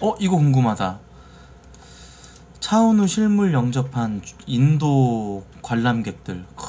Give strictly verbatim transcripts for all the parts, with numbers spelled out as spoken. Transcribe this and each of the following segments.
어 이거 궁금하다. 차은우 실물 영접한 인도 관람객들. 크...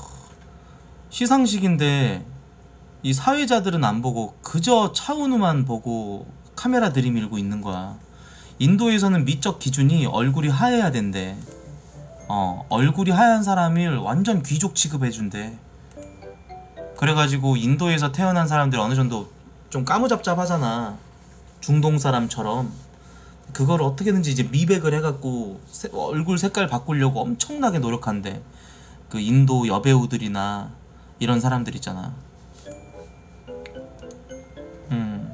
시상식인데 이 사회자들은 안 보고 그저 차은우만 보고 카메라 들이밀고 있는 거야. 인도에서는 미적 기준이 얼굴이 하얘야 된대. 어 얼굴이 하얀 사람을 완전 귀족 취급해준대. 그래가지고 인도에서 태어난 사람들 어느 정도 좀 까무잡잡하잖아, 중동 사람처럼. 그걸 어떻게든지 이제 미백을 해갖고 세, 얼굴 색깔 바꾸려고 엄청나게 노력한대. 그 인도 여배우들이나 이런 사람들 있잖아. 음.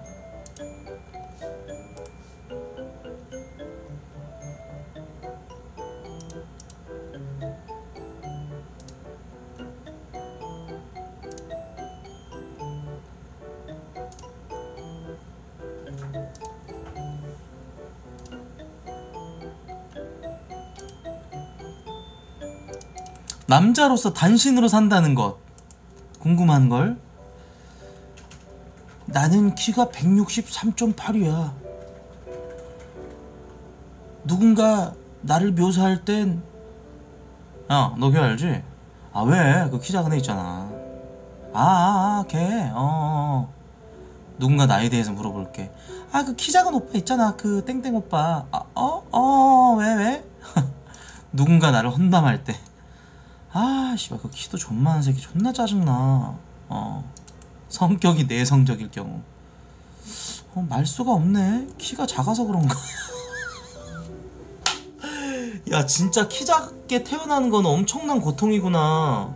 남자로서 단신으로 산다는 것 궁금한걸? 나는 키가 백육십삼 점 팔이야. 누군가 나를 묘사할 땐 야, 너 걔 알지? 아 왜? 그 키 작은 애 있잖아. 아아아 걔 어어어. 누군가 나에 대해서 물어볼게. 아 그 키 작은 오빠 있잖아, 그 땡땡 오빠. 아 어? 어 왜 왜? 누군가 나를 혼담할 때 아 씨발 그 키도 존만한 새끼 존나 짜증나. 어 성격이 내성적일 경우. 어 말수가 없네. 키가 작아서 그런가. 야 진짜 키 작게 태어나는 건 엄청난 고통이구나.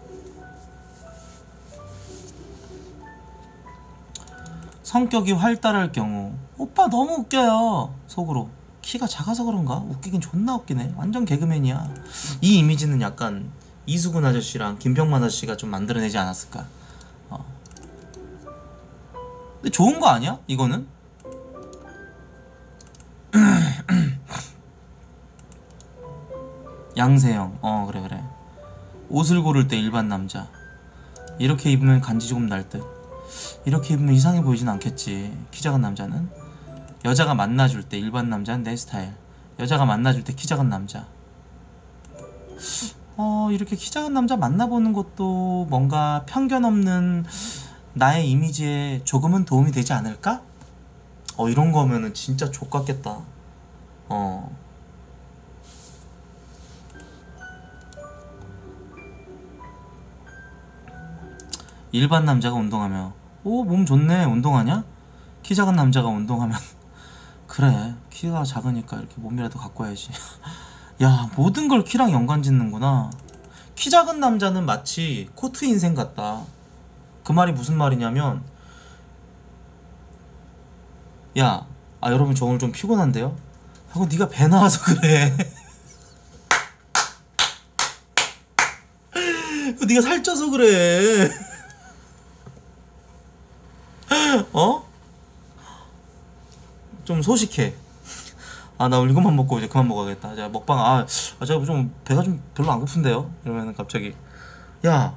성격이 활달할 경우 오빠 너무 웃겨요 속으로. 키가 작아서 그런가? 웃기긴 존나 웃기네. 완전 개그맨이야. 이 이미지는 약간 이수근 아저씨랑 김병만 아저씨가 좀 만들어내지 않았을까. 어. 근데 좋은 거 아니야? 이거는? 양세형. 어 그래 그래. 옷을 고를 때 일반 남자. 이렇게 입으면 간지 조금 날 듯. 이렇게 입으면 이상해 보이진 않겠지. 키 작은 남자는. 여자가 만나줄 때 일반 남자는 내 스타일. 여자가 만나줄 때 키 작은 남자. 어 이렇게 키 작은 남자 만나보는 것도 뭔가 편견 없는 나의 이미지에 조금은 도움이 되지 않을까? 어 이런 거면은 진짜 족같겠다. 어 일반 남자가 운동하며 오 몸 좋네 운동하냐? 키 작은 남자가 운동하면 그래 키가 작으니까 이렇게 몸이라도 갖고 와야지. 야 모든 걸 키랑 연관 짓는구나. 키 작은 남자는 마치 코트 인생 같다. 그 말이 무슨 말이냐면 야 아 여러분 저 오늘 좀 피곤한데요? 하고 네가 배 나와서 그래. 네가 살쪄서 그래. 어? 좀 소식해. 아 나 오늘 이것만 먹고 이제 그만 먹어야겠다. 자 먹방 아, 아 제가 좀 배가 좀 별로 안 고픈데요? 이러면은 갑자기 야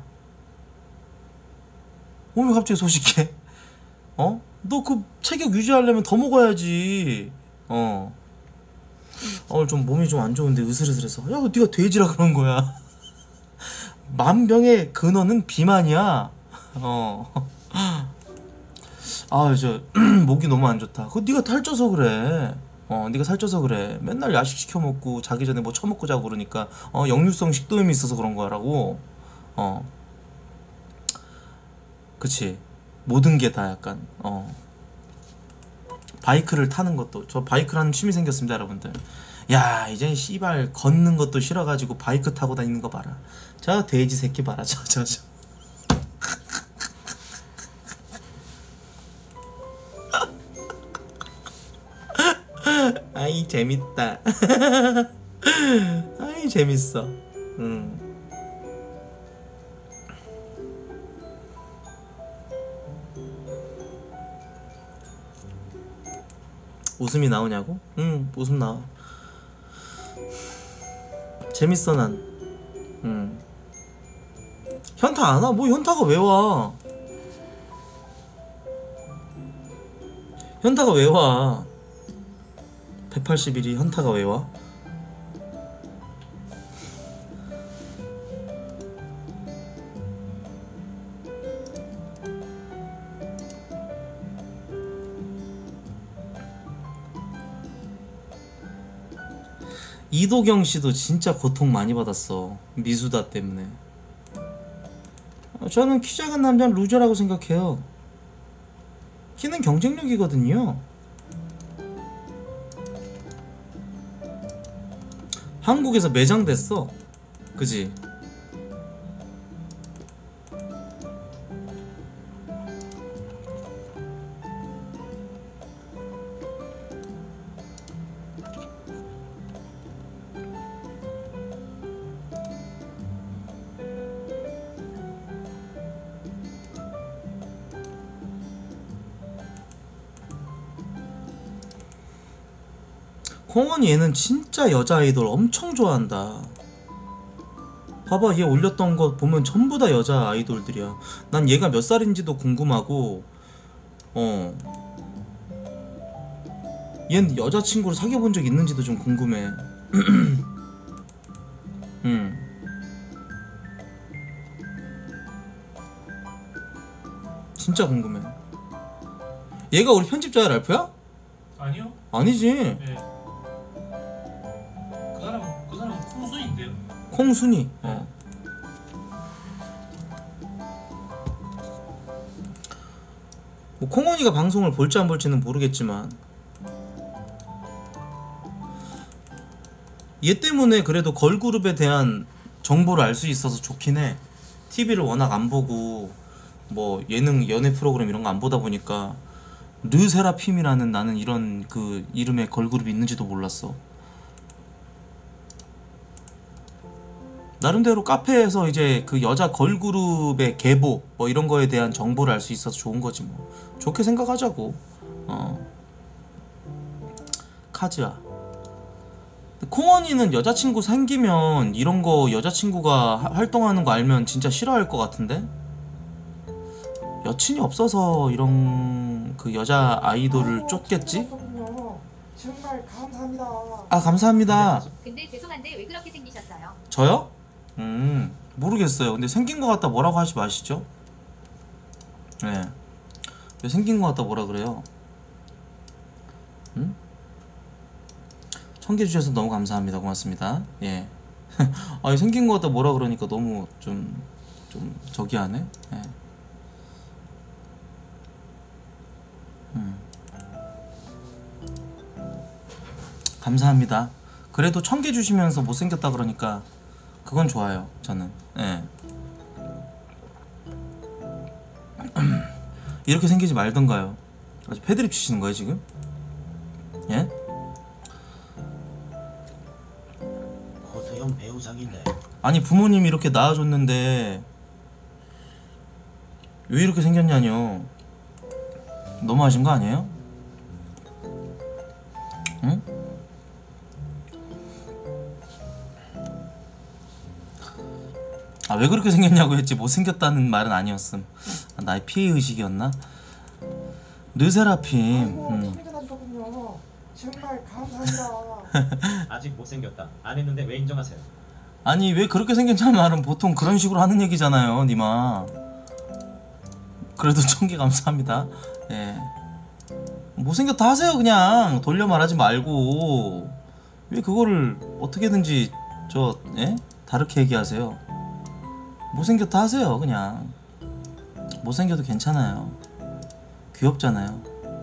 오늘 갑자기 소식해? 어? 너 그 체격 유지하려면 더 먹어야지. 어 오늘 좀 몸이 좀 안 좋은데 으슬으슬해서 야 네가 돼지라 그런 거야. 만병의 근원은 비만이야. 어 아 저 목이 너무 안 좋다. 그거 네가 살쪄서 그래. 어 네가 살쪄서 그래. 맨날 야식 시켜 먹고 자기 전에 뭐 처먹고 자고 그러니까 어 역류성 식도염이 있어서 그런 거라고. 어 그치. 모든 게 다 약간 어 바이크를 타는 것도 저 바이크라는 취미 생겼습니다 여러분들. 야 이제 씨발 걷는 것도 싫어가지고 바이크 타고 다니는 거 봐라. 저 돼지 새끼 봐라. 저 저 저 아이 재밌다. 아이 재밌어. 음. 웃음이 나오냐고? 응 웃음 나와. 재밌어 난. 음. 현타 안 와? 뭐 현타가 왜 와? 현타가 왜 와? 백팔십일이 현타가 왜 와? 이도경 씨도 진짜 고통 많이 받았어. 미수다 때문에. 저는 키 작은 남자는 루저라고 생각해요. 키는 경쟁력이거든요. 한국에서 매장됐어. 그지? 홍원이 얘는 진짜 여자 아이돌 엄청 좋아한다. 봐봐, 얘 올렸던 거 보면 전부 다 여자 아이돌들이야. 난 얘가 몇 살인지도 궁금하고, 어, 얜 여자친구를 사귀어본 적 있는지도 좀 궁금해. 음. 진짜 궁금해. 얘가 우리 편집자야, 랄프야? 아니요. 아니지. 네. 그 사람 그 사람은 콩순인데요. 콩순이. 네. 어. 뭐 콩원이가 방송을 볼지 안 볼지는 모르겠지만 얘 때문에 그래도 걸그룹에 대한 정보를 알 수 있어서 좋긴 해. 티비를 워낙 안 보고 뭐 예능 연애 프로그램 이런 거 안 보다 보니까 르세라핌이라는 나는 이런 그 이름의 걸그룹이 있는지도 몰랐어. 나름대로 카페에서 이제 그 여자 걸그룹의 계보 뭐 이런 거에 대한 정보를 알 수 있어서 좋은 거지 뭐. 좋게 생각하자고. 어. 카즈아. 콩원이는 여자친구 생기면 이런 거 여자친구가 하- 활동하는 거 알면 진짜 싫어할 것 같은데? 여친이 없어서 이런 그 여자 아이돌을 쫓겠지? 정말 감사합니다. 아 감사합니다. 근데 죄송한데 왜 그렇게 생기셨어요? 저요? 음 모르겠어요. 근데 생긴 것 같다 뭐라고 하지 마시죠. 네. 왜 생긴 것 같다 뭐라 그래요? 음? 청개주셔서 너무 감사합니다. 고맙습니다. 예. 아니 생긴 것 같다 뭐라 그러니까 너무 좀 좀 저기 하네. 예. 음. 감사합니다. 그래도 청개 주시면서 못생겼다 그러니까 그건 좋아요. 저는. 예. 이렇게 생기지 말던가요. 아주 패드립 치시는 거예요 지금? 예? 허태영 배우상인데. 아니 부모님이 이렇게 낳아줬는데 왜 이렇게 생겼냐뇨. 너무하신 거 아니에요? 응? 아 왜 그렇게 생겼냐고 했지 못생겼다는 말은 아니었음. 아, 나의 피해의식이었나? 르세라핌. 아이고 음. 청진하셨군요. 정말 감사합니다. 아직 못생겼다. 안 했는데 왜 인정하세요? 아니 왜 그렇게 생겼냐는 말은 보통 그런 식으로 하는 얘기잖아요 니마. 그래도 천개 감사합니다. 예. 못생겼다 하세요 그냥. 돌려 말하지 말고 왜 그거를 어떻게든지 저 예? 다르게 얘기하세요. 못생겼다 하세요 그냥. 못생겨도 괜찮아요. 귀엽잖아요.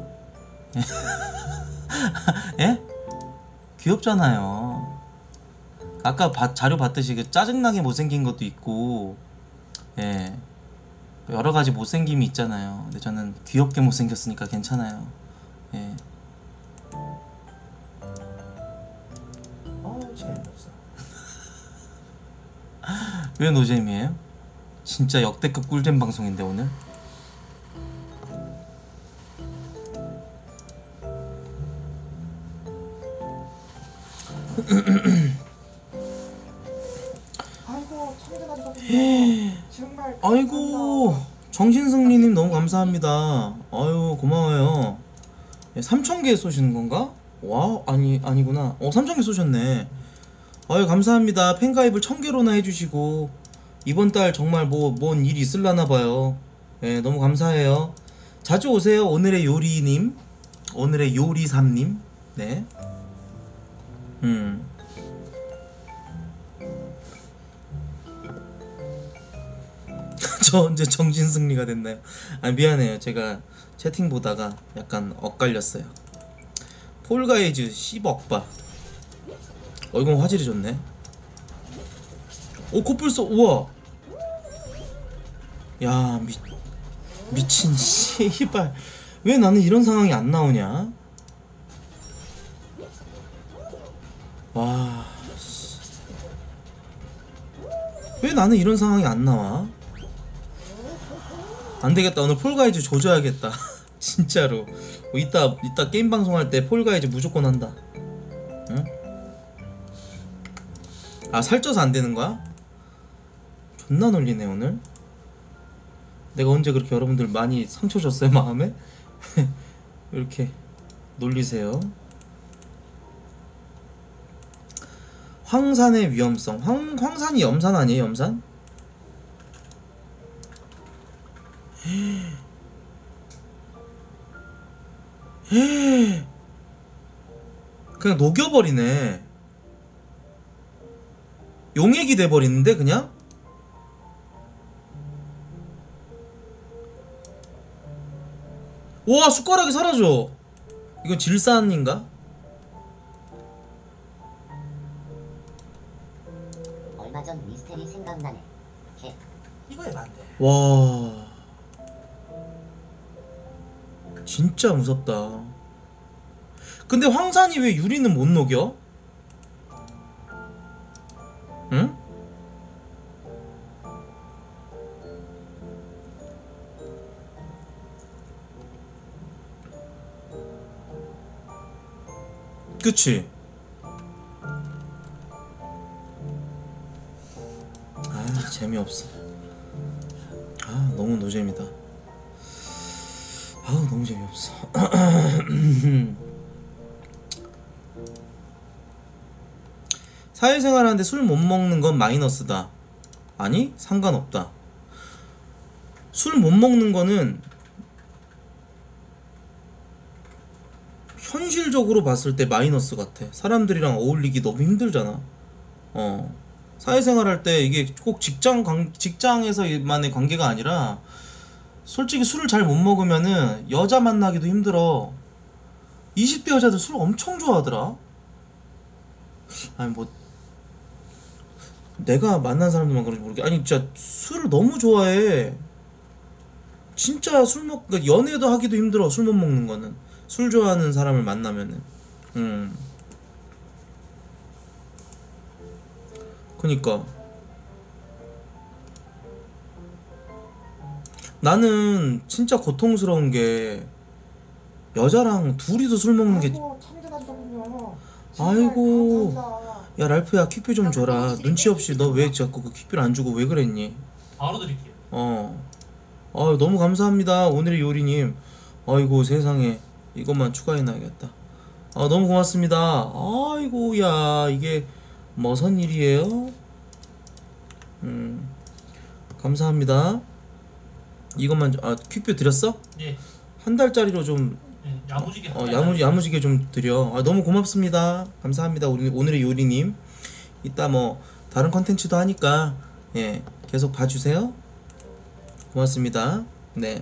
예? 귀엽잖아요. 아까 바, 자료 봤듯이 그 짜증나게 못생긴 것도 있고 예 여러가지 못생김이 있잖아요. 근데 저는 귀엽게 못생겼으니까 괜찮아요. 예. 어 재미없어. 왜 노잼이에요? 진짜 역대급 꿀잼 방송인데 오늘. 아이고 청진하셨군요. 정말 아이고 감사합니다. 정신승리님 너무 감사합니다. 아유 고마워요. 삼천 개 쏘시는 건가? 와 아니 아니구나. 어 삼천 개 쏘셨네. 아유 감사합니다. 팬가입을 천 개로나 해주시고 이번 달 정말 뭐 뭔 일이 있을라나 봐요. 예 너무 감사해요. 자주 오세요. 오늘의 요리님, 오늘의 요리삼님. 네. 음. 저 언제 정신승리가 됐나요? 아 미안해요. 제가 채팅 보다가 약간 엇갈렸어요. 폴가이즈 십억바. 어 이건 화질이 좋네. 오 코뿔소 우와. 야 미, 미친 씨발 왜 나는 이런 상황이 안 나오냐? 와. 왜 나는 이런 상황이 안 나와? 안 되겠다. 오늘 폴가이즈 조져야겠다. 진짜로. 어, 이따 이따 게임 방송할 때 폴가이즈 무조건 한다. 응? 아 살쪄서 안 되는 거야? 존나 놀리네 오늘. 내가 언제 그렇게 여러분들 많이 상처 줬어요 마음에? 이렇게 놀리세요. 황산의 위험성. 황, 황산이 염산 아니에요 염산? 그냥 녹여버리네. 용액이 돼버리는데 그냥? 와 숟가락이 사라져. 이건 질산인가? 얼마 전 미스테리 생각나네. 개. 이거 해봤네. 와 진짜 무섭다. 근데 황산이 왜 유리는 못 녹여? 응? 그치? 아 재미없어. 아 너무 노잼이다. 아우 너무 재미없어. 사회생활 하는데 술 못 먹는 건 마이너스다. 아니 상관없다. 술 못 먹는 거는 현실적으로 봤을 때 마이너스 같아. 사람들이랑 어울리기 너무 힘들잖아. 어 사회생활 할 때 이게 꼭 직장 관, 직장에서만의 관계가 아니라 솔직히 술을 잘 못 먹으면은 여자 만나기도 힘들어. 이십 대 여자들 술 엄청 좋아하더라. 아니 뭐 내가 만난 사람들만 그런지 모르겠. 아니 진짜 술을 너무 좋아해. 진짜 술 먹, 그러니까 연애도 하기도 힘들어. 술 못 먹는 거는. 술 좋아하는 사람을 만나면은. 음. 그니까 나는 진짜 고통스러운 게 여자랑 둘이서 술 먹는 게. 아이고 참견하시더군요. 아이고. 감사합니다. 야 랄프야 퀵뷰 좀 줘라. 눈치 없이 너 왜 자꾸 그 퀵뷰를 안 주고 왜 그랬니? 바로 드릴게요. 어. 아 너무 감사합니다 오늘의 요리님. 아이고 세상에 이것만 추가해놔야겠다. 아 너무 고맙습니다. 아이고 야 이게 뭐선 일이에요? 음 감사합니다. 이것만 좀- 아 퀵뷰 드렸어? 예. 한 달짜리로 좀 예. 야무지게. 어, 야무, 야무지게 좀 드려. 아, 너무 고맙습니다. 감사합니다. 우리 오늘의 요리님. 이따 뭐 다른 컨텐츠도 하니까 예 계속 봐주세요. 고맙습니다. 네.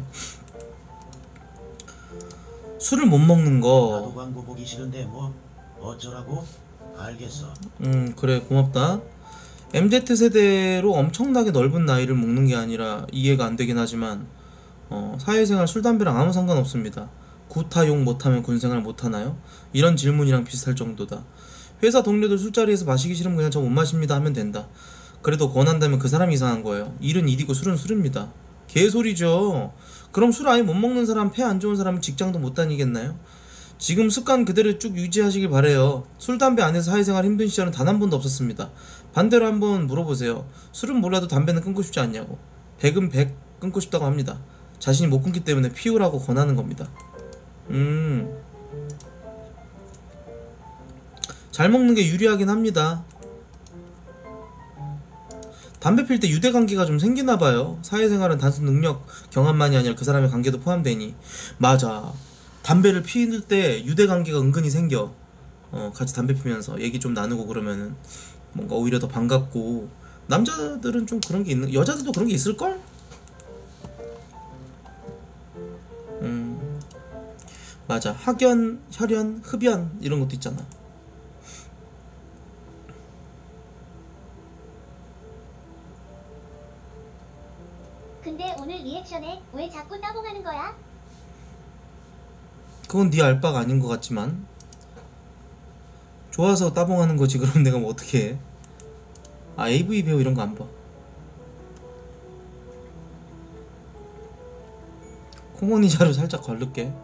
술을 못 먹는 나도 거. 광고 보기 싫은데 뭐 어쩌라고? 알겠어. 음 그래 고맙다. 엠지 세대로 엄청나게 넓은 나이를 먹는 게 아니라 이해가 안 되긴 하지만 어, 사회생활 술 담배랑 아무 상관없습니다. 구타 욕 못하면 군생활 못하나요? 이런 질문이랑 비슷할 정도다. 회사 동료들 술자리에서 마시기 싫으면 그냥 저 못 마십니다 하면 된다. 그래도 권한다면 그 사람이 이상한 거예요. 일은 일이고 술은 술입니다. 개소리죠. 그럼 술 아예 못 먹는 사람, 폐 안 좋은 사람은 직장도 못 다니겠나요? 지금 습관 그대로 쭉 유지하시길 바래요. 술, 담배 안 해서 사회생활 힘든 시절은 단 한 번도 없었습니다. 반대로 한번 물어보세요. 술은 몰라도 담배는 끊고 싶지 않냐고. 백은 백 끊고 싶다고 합니다. 자신이 못 끊기 때문에 피우라고 권하는 겁니다. 음 잘 먹는 게 유리하긴 합니다. 담배 필 때 유대관계가 좀 생기나봐요. 사회생활은 단순 능력 경험만이 아니라 그 사람의 관계도 포함되니. 맞아, 담배를 피울 때 유대관계가 은근히 생겨. 어, 같이 담배 피면서 얘기 좀 나누고 그러면은 뭔가 오히려 더 반갑고. 남자들은 좀 그런 게 있는, 여자들도 그런 게 있을걸? 음, 맞아. 학연, 혈연, 흡연 이런 것도 있잖아. 근데 오늘 리액션에 왜 자꾸 따봉하는 거야? 그건 네 알바가 아닌 것 같지만. 좋아서 따봉하는 거지. 그럼 내가 뭐 어떻게 해. 아, 에이브이 배우 이런 거 안 봐. 콩고니 자료 살짝 걸를게.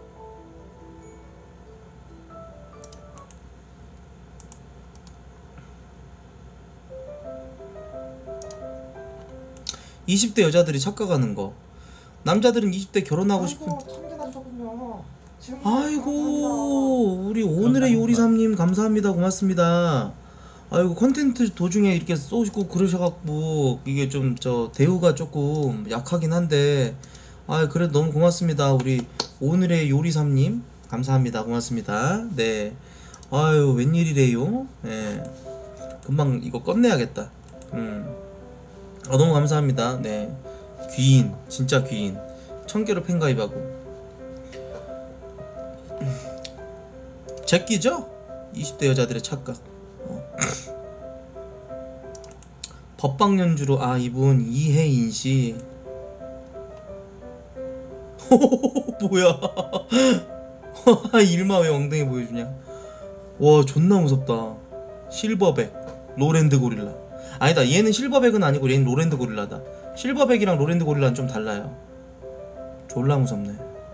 이십 대 여자들이 착각하는 거. 남자들은 이십 대 결혼하고 싶은. 아이고 참견하셨군요. 지금 아이고, 우리 오늘의 요리삼님 감사합니다. 고맙습니다. 아이고, 컨텐츠 도중에 이렇게 쏘시고 그러셔갖고 이게 좀 저 대우가 조금 약하긴 한데, 아 그래도 너무 고맙습니다. 우리 오늘의 요리삼님 감사합니다. 고맙습니다. 네. 아유, 웬일이래요. 네. 금방 이거 끝내야겠다. 음. 아, 너무 감사합니다. 네. 귀인, 진짜 귀인. 청개로 팬가입하고. 제끼죠? 이십 대 여자들의 착각. 어. 법방 연주로. 아, 이분 이혜인 씨. 뭐야? 일마 왜 엉덩이 보여주냐? 와, 존나 무섭다. 실버백, 로랜드 고릴라. 아니다, 얘는 실버백은 아니고 얘는 로랜드 고릴라다. 실버백이랑 로랜드 고릴라는 좀 달라요. 졸라 무섭네.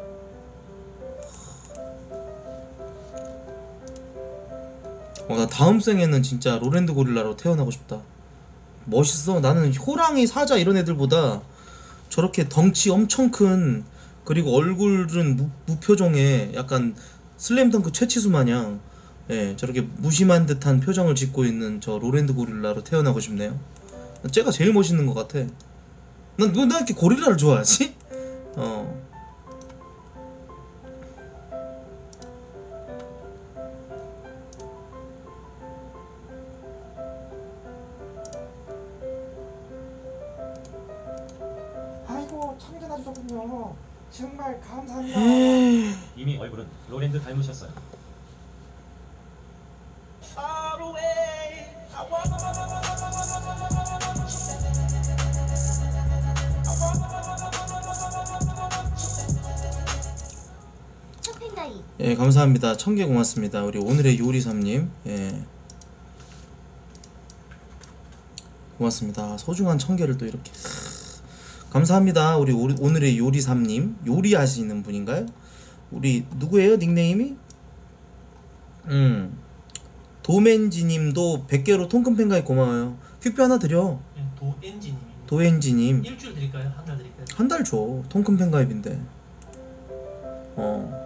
어, 나 다음 생에는 진짜 로랜드 고릴라로 태어나고 싶다. 멋있어. 나는 호랑이, 사자 이런 애들보다 저렇게 덩치 엄청 큰, 그리고 얼굴은 무, 무표정에 약간 슬램덩크 최치수 마냥, 예, 저렇게 무심한 듯한 표정을 짓고 있는 저 로랜드 고릴라로 태어나고 싶네요. 쟤가 제일 멋있는 것 같아. 난 왜 나 이렇게 고릴라를 좋아하지? 어. 아이고 참견하셨군요. 정말 감사합니다. 이미 얼굴은 로랜드 닮으셨어요. 첫팬가이. 예, 감사합니다. 천개 고맙습니다. 우리 오늘의 요리삼님. 예, 고맙습니다. 소중한 천개를 또 이렇게. 감사합니다. 우리 오, 오늘의 요리삼님. 요리하시는 분인가요? 우리 누구예요? 닉네임이? 음 도맨지님도 백 개로 통큰 팬가입 고마워요. 퀵표 하나 드려. 네, 도엔지님. 도엔지님 일주일 드릴까요? 한 달 드릴까요? 한 달 줘. 통큰 팬가입인데. 어,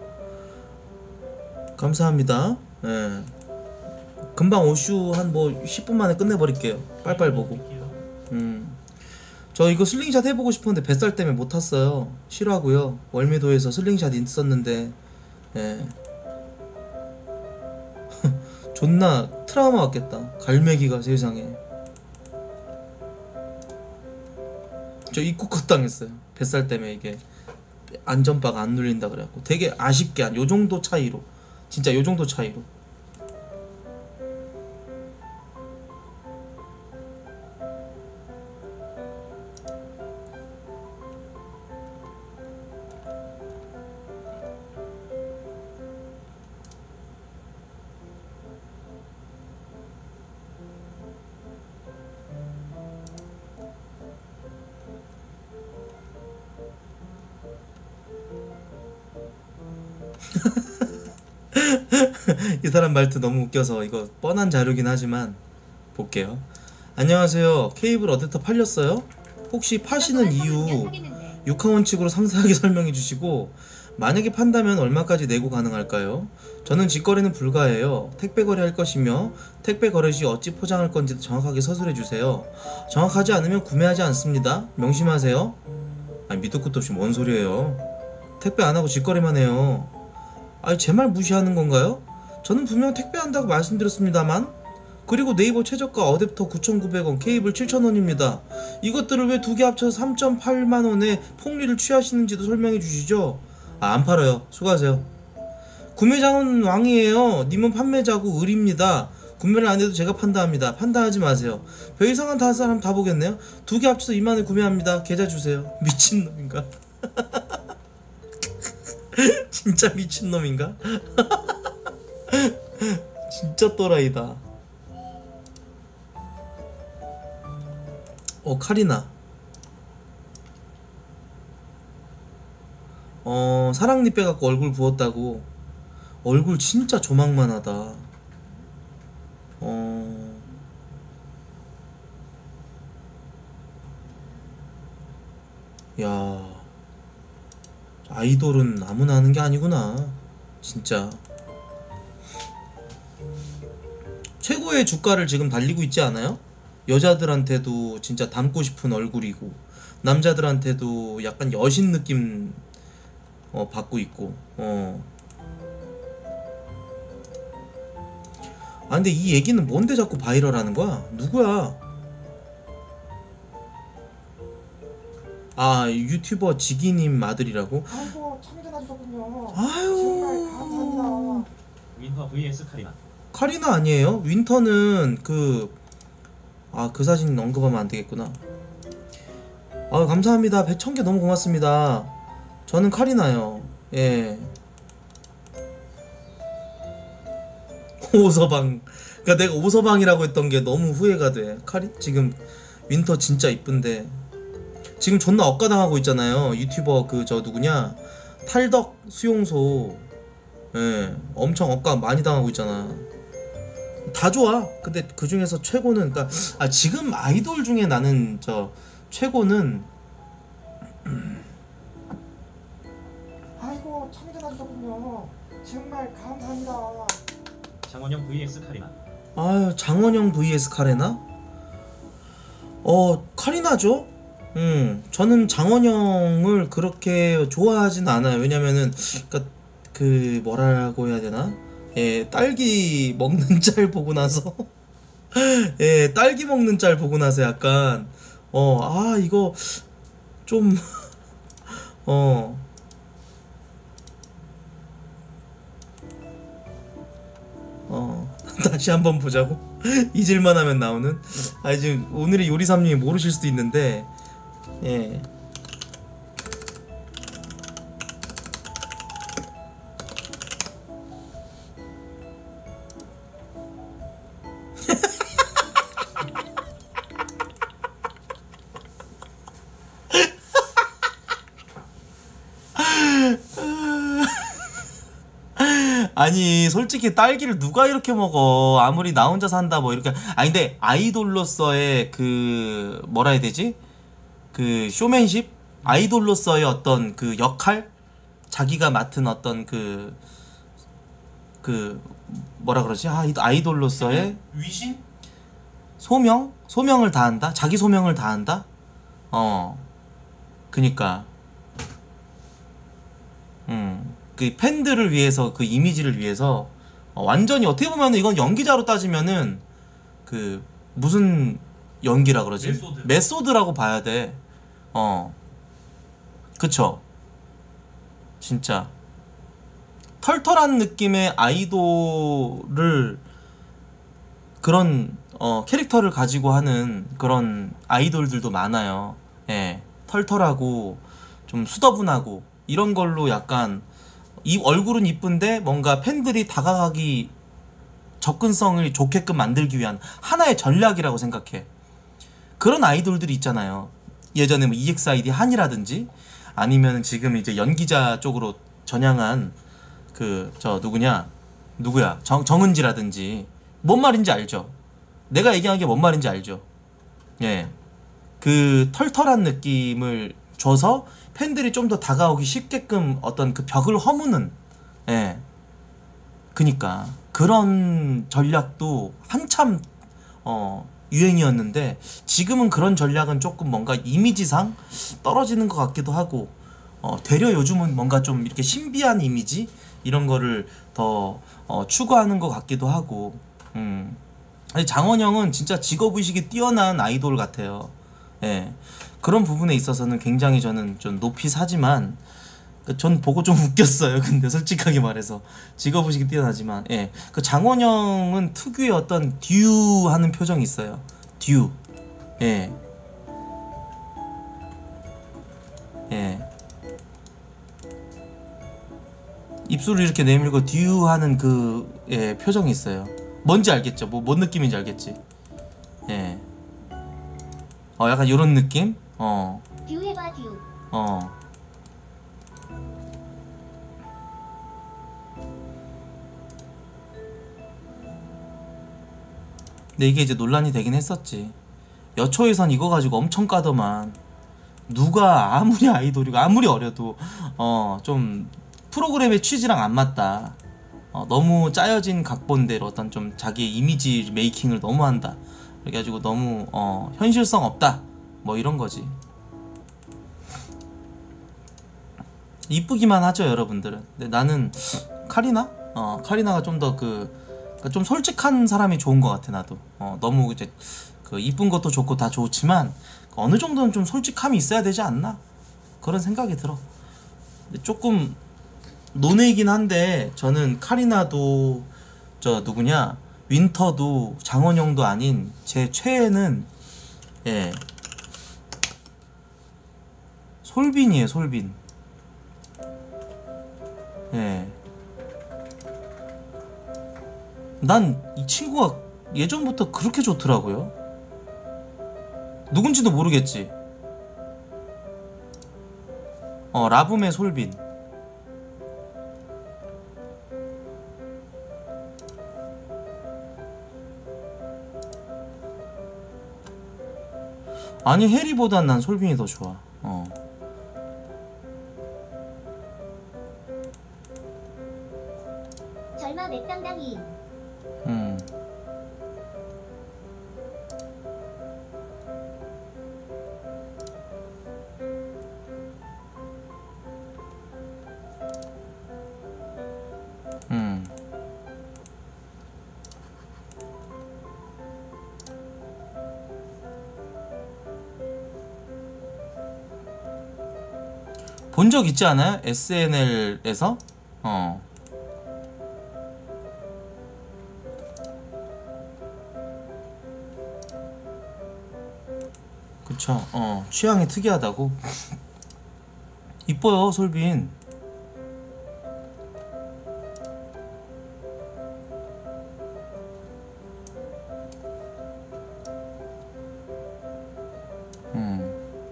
감사합니다. 예, 금방 오슈 한 뭐 십 분 만에 끝내버릴게요. 빨빨 보고. 드릴게요. 음, 저 이거 슬링샷 해보고 싶었는데 뱃살 때문에 못 탔어요. 싫어하고요. 월미도에서 슬링샷 있었는데, 예. 존나 트라우마 왔겠다. 갈매기가 세상에. 저 입국컷 당했어요. 뱃살 때문에 이게 안전바가 안 눌린다 그래갖고 되게 아쉽게 한 요정도 차이로, 진짜 요정도 차이로. 이 사람 말투 너무 웃겨서 이거 뻔한 자료긴 하지만 볼게요. 안녕하세요. 케이블 어댑터 팔렸어요? 혹시 파시는 이유 육하원칙으로 상세하게 설명해 주시고, 만약에 판다면 얼마까지 내고 가능할까요? 저는 직거래는 불가해요. 택배 거래할 것이며 택배 거래 시 어찌 포장할 건지도 정확하게 서술해 주세요. 정확하지 않으면 구매하지 않습니다. 명심하세요. 아니 밑도 끝도 없이 뭔 소리예요. 택배 안 하고 직거래만 해요. 아니 제 말 무시하는 건가요? 저는 분명 택배 한다고 말씀드렸습니다만. 그리고 네이버 최저가 어댑터 구천구백 원, 케이블 칠천 원입니다. 이것들을 왜 두 개 합쳐서 삼 점 팔만 원에 폭리를 취하시는지도 설명해 주시죠. 아, 안 팔아요. 수고하세요. 구매자는 왕이에요. 님은 판매자고 을입니다. 구매를 안 해도 제가 판다합니다. 판다하지 마세요. 별 이상한 다른 사람 다 보겠네요. 두 개 합쳐서 이만 원에 구매합니다. 계좌 주세요. 미친놈인가? 진짜 미친놈인가? 진짜 또라이다. 어 카리나 어 사랑니 빼갖고 얼굴 부었다고. 얼굴 진짜 조망만하다. 어 야 아이돌은 아무나 하는 게 아니구나 진짜. 최고의 주가를 지금 달리고 있지 않아요? 여자들한테도 진짜 닮고 싶은 얼굴이고 남자들한테도 약간 여신 느낌 어, 받고 있고. 어. 아 근데 이 얘기는 뭔데 자꾸 바이럴하는 거야? 누구야? 아 유튜버 지기님 아들이라고? 아이고 참견하셨군요. 아유 정말 감사합니다. 윈터 vs 카리나. 카리나 아니에요? 윈터는 그 아 그 사진 언급하면 안 되겠구나. 아 감사합니다. 백천 개 너무 고맙습니다. 저는 카리나요. 예. 오서방. 그러니까 내가 오서방이라고 했던 게 너무 후회가 돼. 카리 지금 윈터 진짜 이쁜데 지금 존나 억가당하고 있잖아요. 유튜버 그 저 누구냐 탈덕 수용소. 예. 엄청 억가 많이 당하고 있잖아. 다 좋아. 근데 그 중에서 최고는 그러니까 아 지금 아이돌 중에 나는 저 최고는 아이고 참견하셨군요. 정말 감사합니다. 장원영 vs 카리나. 아유 장원영 vs 카레나? 어 카리나죠? 음 저는 장원영을 그렇게 좋아하진 않아요. 왜냐면은 그니까 그 뭐라고 해야 되나? 예 딸기 먹는 짤 보고 나서 예 딸기 먹는 짤 보고 나서 약간 어 아 이거 좀 어 어 다시 한번 보자고. 잊을만 하면 나오는. 아 지금 오늘의 요리삼님이 모르실 수도 있는데 예 아니 솔직히 딸기를 누가 이렇게 먹어. 아무리 나 혼자 산다 뭐 이렇게. 아니 근데 아이돌로서의 그 뭐라 해야 되지? 그 쇼맨십? 아이돌로서의 어떤 그 역할? 자기가 맡은 어떤 그 그 뭐라 그러지? 아, 아이돌로서의 위신? 소명? 소명을 다한다? 자기 소명을 다한다? 어 그니까 음 그 팬들을 위해서 그 이미지를 위해서 어, 완전히 어떻게 보면 이건 연기자로 따지면은 그 무슨 연기라 그러지? 메소드. 메소드라고 봐야 돼. 어 그쵸. 진짜 털털한 느낌의 아이돌을 그런 어 캐릭터를 가지고 하는 그런 아이돌들도 많아요. 예 털털하고 좀 수더분하고 이런 걸로 약간 이 얼굴은 이쁜데 뭔가 팬들이 다가가기 접근성을 좋게끔 만들기 위한 하나의 전략이라고 생각해. 그런 아이돌들이 있잖아요. 예전에 뭐 이엑스아이디 한이라든지 아니면 지금 이제 연기자 쪽으로 전향한 그 저 누구냐 누구야 정, 정은지라든지. 뭔 말인지 알죠? 내가 얘기하는 게 뭔 말인지 알죠? 예, 그 털털한 느낌을 줘서 팬들이 좀 더 다가오기 쉽게끔 어떤 그 벽을 허무는, 예, 그니까 그런 전략도 한참 어 유행이었는데 지금은 그런 전략은 조금 뭔가 이미지상 떨어지는 것 같기도 하고, 어 되려 요즘은 뭔가 좀 이렇게 신비한 이미지 이런 거를 더 어, 추구하는 것 같기도 하고. 음. 아니, 장원영은 진짜 직업의식이 뛰어난 아이돌 같아요. 예. 그런 부분에 있어서는 굉장히 저는 좀 높이 사지만, 그 전 보고 좀 웃겼어요. 근데 솔직하게 말해서 직업의식이 뛰어나지만, 예, 그 장원영은 특유의 어떤 듀 하는 표정이 있어요. 듀. 예. 예. 입술을 이렇게 내밀고 듀 하는 그, 예, 표정이 있어요. 뭔지 알겠죠? 뭐, 뭔 느낌인지 알겠지? 예. 어, 약간 요런 느낌? 어. 듀 해봐 듀. 어. 근데 이게 이제 논란이 되긴 했었지. 여초에선 이거 가지고 엄청 까더만, 누가 아무리 아이돌이고 아무리 어려도 어 좀 프로그램의 취지랑 안 맞다, 어, 너무 짜여진 각본대로 어떤 좀 자기의 이미지 메이킹을 너무 한다, 그래가지고 너무 어 현실성 없다, 뭐 이런 거지. 이쁘기만 하죠 여러분들은. 근데 나는 카리나? 어 카리나가 좀 더 그 좀 솔직한 사람이 좋은 것 같아. 나도 어 너무 이제 그 이쁜 것도 좋고 다 좋지만 어느 정도는 좀 솔직함이 있어야 되지 않나, 그런 생각이 들어. 근데 조금 논외이긴 한데 저는 카리나도 저 누구냐 윈터도 장원영도 아닌 제 최애는, 예, 솔빈이에요. 솔빈. 예. 난 이 친구가 예전부터 그렇게 좋더라고요. 누군지도 모르겠지. 어, 라붐의 솔빈. 아니, 해리보단 난 솔빈이 더 좋아. 어. 절마 맥당당이. 음. 음. 본 적 있지 않아요? 에스엔엘에서? 어. 그쵸. 어. 취향이 특이하다고? 이뻐요, 솔빈. 음.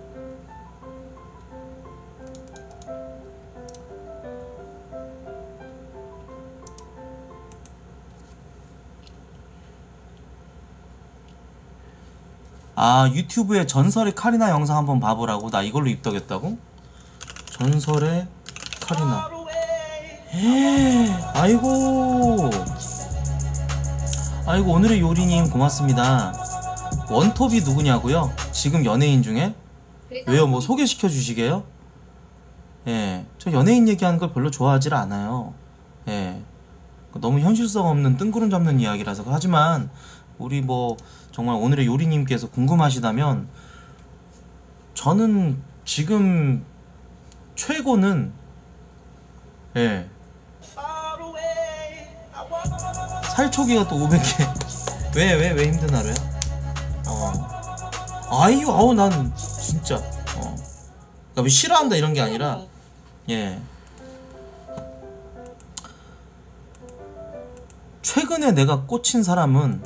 아, 유튜브에 전설의 카리나 영상 한번 봐보라고? 나 이걸로 입덕했다고? 전설의 카리나. 에이, 아이고 아이고 오늘의 요리님 고맙습니다. 원톱이 누구냐고요? 지금 연예인 중에? 왜요? 뭐 소개시켜 주시게요? 예, 저 연예인 얘기하는 걸 별로 좋아하질 않아요. 예, 너무 현실성 없는 뜬구름 잡는 이야기라서. 하지만 우리 뭐 정말 오늘의 요리님께서 궁금하시다면, 저는 지금 최고는, 예, 살초기가 또 오백 개. 왜 왜 왜 힘든 하루야? 어. 아이유, 아우 난 진짜 어. 그러니까 뭐 싫어한다 이런 게 아니라, 예, 최근에 내가 꽂힌 사람은,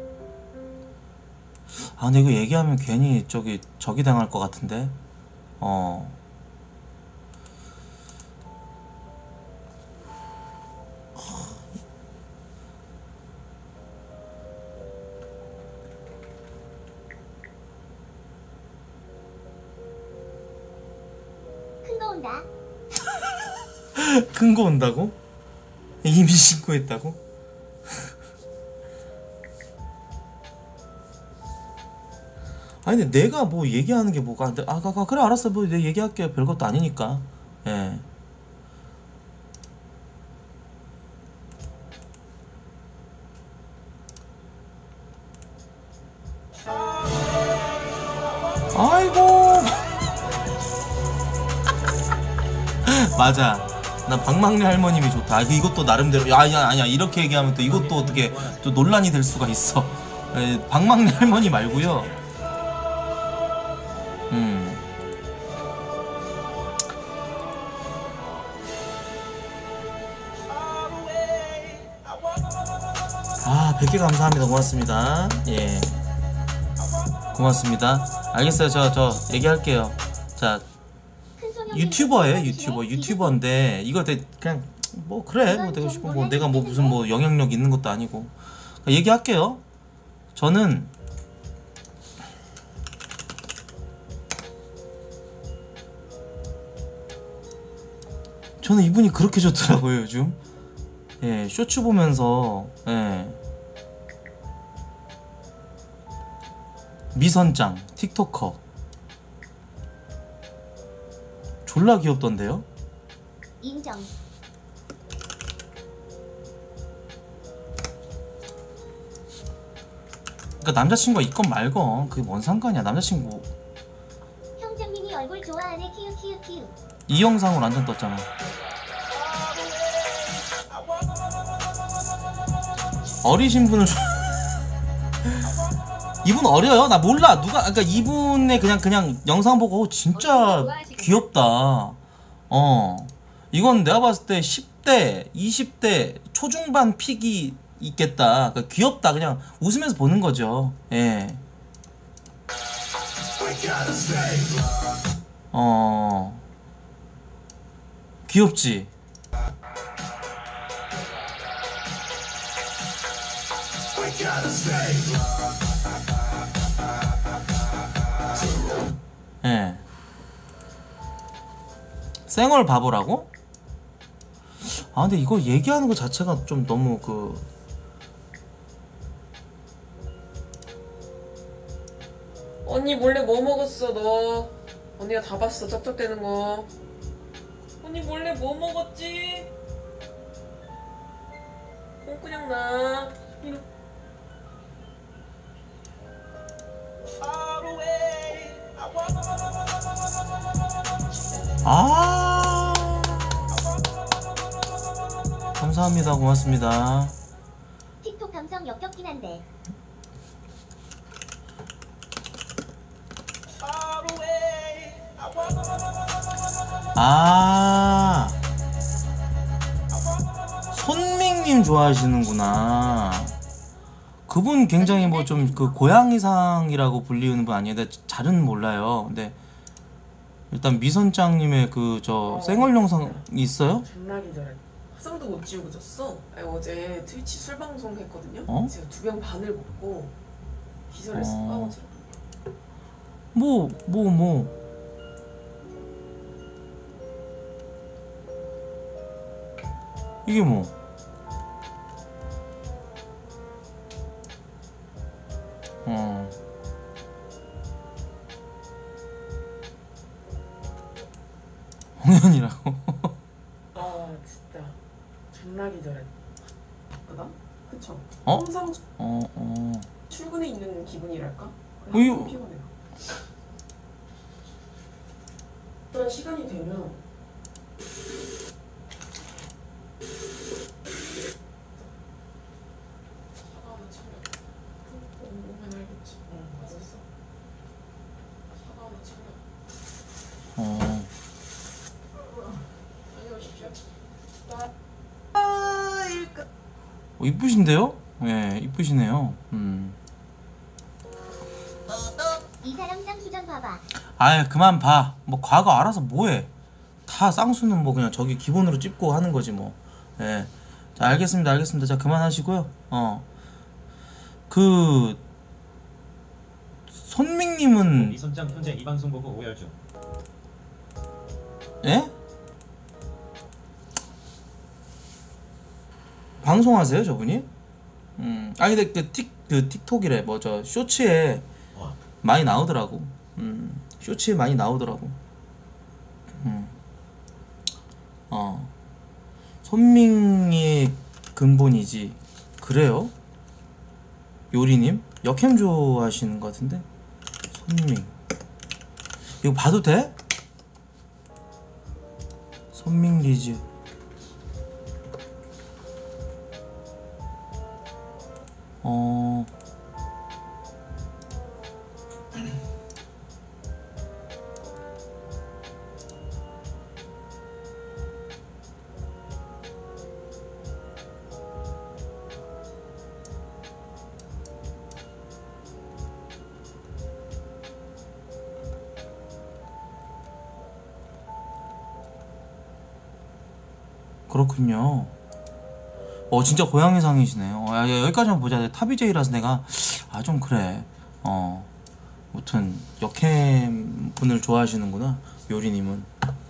아 근데 이거 얘기하면 괜히 저기 저기 당할 것 같은데, 어 온다. 큰 거 온다고? 이미 신고했다고? 아니 근데 내가 뭐 얘기하는 게 뭐가 안 돼. 아, 아 그래 알았어 뭐 내가 얘기할게 별것도 아니니까. 예. 아이고 맞아 나 박막내 할머님이 좋다. 아, 이것도 나름대로 야, 아니야 아니야 이렇게 얘기하면 또 이것도 어떻게 또 논란이 될 수가 있어. 에, 박막내 할머니 말고요. 음. 아 백 개 감사합니다. 고맙습니다. 예 고맙습니다. 알겠어요. 저 저 얘기할게요. 자 유튜버예요. 유튜버 유튜버인데 이거 되 그냥 뭐 그래 뭐 되고 싶어 뭐 내가 뭐 무슨 뭐 영향력 있는 것도 아니고 얘기할게요. 저는 저는 이분이 그렇게 좋더라고요 요즘. 예 쇼츠 보면서 예 미선짱 틱토커 졸라 귀엽던데요? 인정. 그니까 남자친구가 있건 말건 그게 뭔 상관이야. 남자친구 형장님이 얼굴 좋아하네 키우 키우 키우. 이 영상으로 완전 떴잖아. 어리신 분은 좀 이분 어려요? 나 몰라 누가. 그러니까 이분의 그냥 그냥 영상 보고 진짜 귀엽다. 어 이건 내가 봤을 때 십 대 이십 대 초중반 픽이 있겠다. 그러니까 귀엽다. 그냥 웃으면서 보는 거죠. 예. 어 귀엽지. 예. 쌩얼 바보라고? 아 근데 이거 얘기하는 거 자체가 좀 너무 그 언니 몰래 뭐 먹었어 너? 언니가 다 봤어 쩍쩍대는 거. 언니 몰래 뭐 먹었지? 똥그냥 나. 이리. 아 감사합니다. 고맙습니다. 틱톡 감성 역겹긴 한데. 아 손밍님 좋아하시는구나. 그분 굉장히 뭐 좀 그 고양이상이라고 불리우는 분 아니에요? 근데 잘은 몰라요. 근데 일단 미선짱님의 그 저 쌩얼 영상 있어요? 존나 기절해. 화장도 못 지우고 잤어. 아니, 어제 트위치 술 방송 했거든요. 어? 제가 두 병 반을 먹고 기절했어. 어. 아, 뭐 뭐 뭐 이게 뭐 어. 홍현이라고? 아 진짜 존나 기절해. 그다? 그쵸? 어? 항상 어, 어. 출근해 있는 기분이랄까? 어, 이거- 피곤해요. 어떤 시간이 되면 사과는 참여. 오면 알겠지. 응, 맞았어. 사과는 참여. 어. 다녀오십시오. 어, 이쁘신데요? 예, 이쁘시네요. 음. 이 사람 쌍수전 봐봐. 아이 그만 봐. 뭐 과거 알아서 뭐해. 다 쌍수는 뭐 그냥 저기 기본으로 찝고 하는 거지 뭐. 예. 자 알겠습니다. 알겠습니다. 자 그만하시고요. 어. 그 손밍님은 미선장 현재 이 방송 보고 오열 중. 예? 방송하세요 저분이? 음, 아니 근데 그 틱 그 틱톡이래 뭐죠 쇼츠에 어, 많이 나오더라고. 음, 쇼츠에 많이 나오더라고. 음, 어, 손밍이 근본이지. 그래요? 요리님 역캠 좋아하시는 것 같은데. 손밍 이거 봐도 돼? 손밍 리즈. 어 그렇군요. 어 진짜 고양이상이시네요. 어, 야, 야, 여기까지만 보자. 탑이제이라서 내가 아 좀 그래. 어 무튼 역캠 분을 좋아하시는구나 요리님은.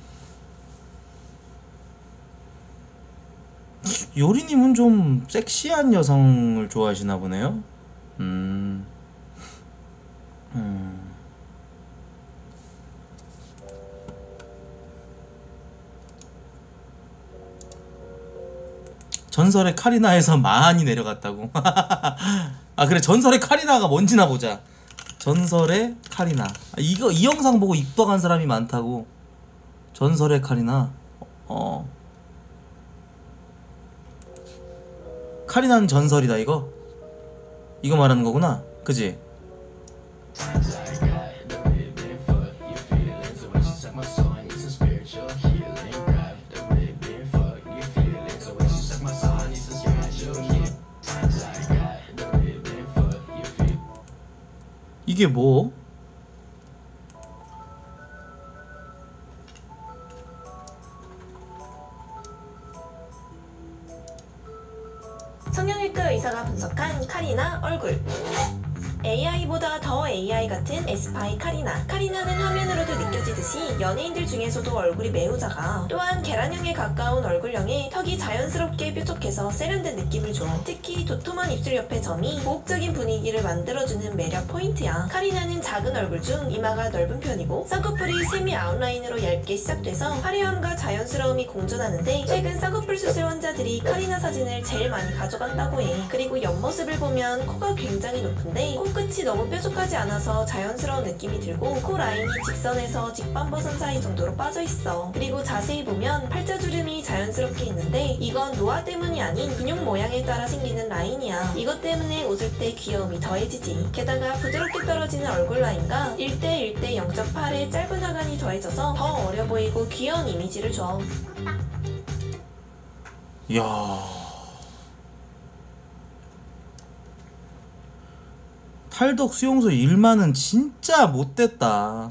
요리님은 좀 섹시한 여성을 좋아하시나 보네요. 음. 음. 전설의 카리나에서 많이 내려갔다고. 아 그래 전설의 카리나가 뭔지나 보자. 전설의 카리나. 아, 이거 이 영상 보고 입덕한 사람이 많다고. 전설의 카리나. 어. 카리나는 전설이다 이거. 이거 말하는 거구나. 그지? 이게 뭐? 성형외과 의사가 분석한 카리나 얼굴. 에이아이보다 더 에이아이 같은 에스파이 카리나. 카리나는 화면으로도 느껴지듯이 연예인들 중에서도 얼굴이 매우 작아. 또한 계란형에 가까운 얼굴형에 턱이 자연스럽게 뾰족해서 세련된 느낌을 줘. 특히 도톰한 입술 옆의 점이 고혹적인 분위기를 만들어주는 매력 포인트야. 카리나는 작은 얼굴 중 이마가 넓은 편이고 쌍꺼풀이 세미 아웃라인으로 얇게 시작돼서 화려함과 자연스러움이 공존하는데 최근 쌍꺼풀 수술 환자들이 카리나 사진을 제일 많이 가져간다고 해. 그리고 옆모습을 보면 코가 굉장히 높은데 코끝이 너무 뾰족하지 않아서 자연스러운 느낌이 들고 코 라인이 직선에서 직반버선 사이 정도로 빠져있어. 그리고 자세히 보면 팔자주름이 자연스럽게 있는데 이건 노화 때문이 아닌 근육 모양에 따라 생기는 라인이야. 이것 때문에 웃을 때 귀여움이 더해지지. 게다가 부드럽게 떨어지는 얼굴 라인과 일 대 일 대 영 점 팔의 짧은 하관이 더해져서 더 어려 보이고 귀여운 이미지를 줘. 이야 탈덕 수용소 일만은 진짜 못됐다.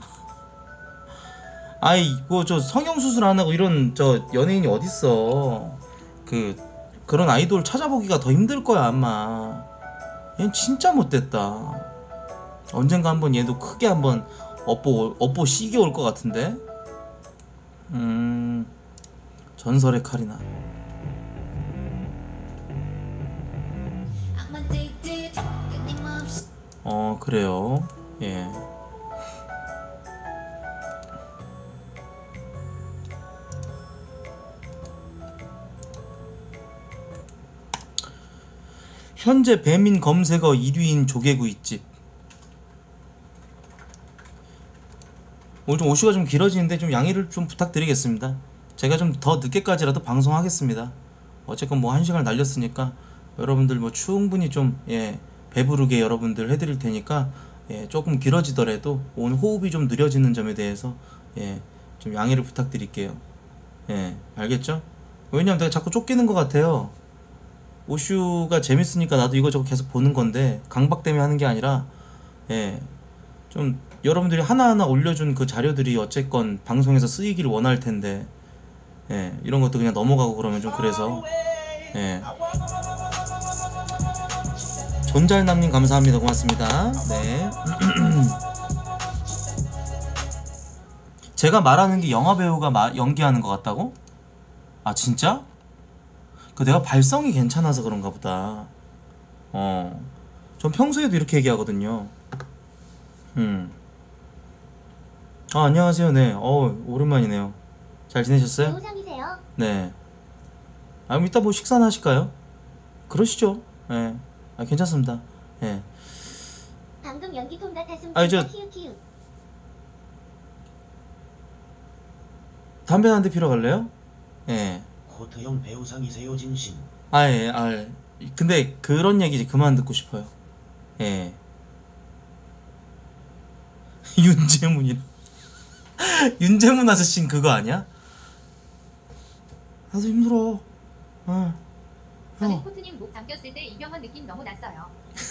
아이 뭐 저 성형수술 안 하고 이런 저 연예인이 어딨어. 그 그런 아이돌 찾아보기가 더 힘들 거야 아마. 얘는 진짜 못됐다. 언젠가 한번 얘도 크게 한번 업보 업보 시게 올 것 같은데. 음 전설의 카리나. 어 그래요. 예. 현재 배민 검색어 일 위인 조개구이집. 오늘 좀 오슈가 좀 길어지는데 좀 양해를 좀 부탁드리겠습니다. 제가 좀 더 늦게까지라도 방송하겠습니다. 어쨌건 뭐 한 시간을 날렸으니까 여러분들 뭐 충분히 좀 예. 배부르게 여러분들 해드릴 테니까 예, 조금 길어지더라도 오늘 호흡이 좀 느려지는 점에 대해서 예, 좀 양해를 부탁드릴게요. 예, 알겠죠? 왜냐면 내가 자꾸 쫓기는 것 같아요. 오슈가 재밌으니까 나도 이거저거 계속 보는 건데 강박 때문에 하는 게 아니라 예, 좀 여러분들이 하나하나 올려준 그 자료들이 어쨌건 방송에서 쓰이기를 원할 텐데 예, 이런 것도 그냥 넘어가고 그러면 좀 그래서 예. 존잘남님 감사합니다. 고맙습니다. 네. 제가 말하는 게 영화 배우가 마, 연기하는 것 같다고? 아 진짜? 그 내가 발성이 괜찮아서 그런가 보다. 어, 전 평소에도 이렇게 얘기하거든요. 음. 아 안녕하세요. 네. 어 오랜만이네요. 잘 지내셨어요? 배우상이세요? 네. 아 그럼 이따 뭐 식사나 하실까요? 그러시죠. 예. 네. 아 괜찮습니다. 예. 네. 방금 연기 톤 같았음. 아니, 저- 키우키우. 담배 한 대 피러 갈래요? 예. 호트형 배우상이세요 진심. 아 예. 아 근데 그런 얘기 이제 그만 듣고 싶어요. 예. 윤재문이 윤재문 아저씨는 그거 아니야? 나도 힘들어. 어. 저는 형, 코트님 목 잠겼을 때 이병헌 느낌 너무 났어요.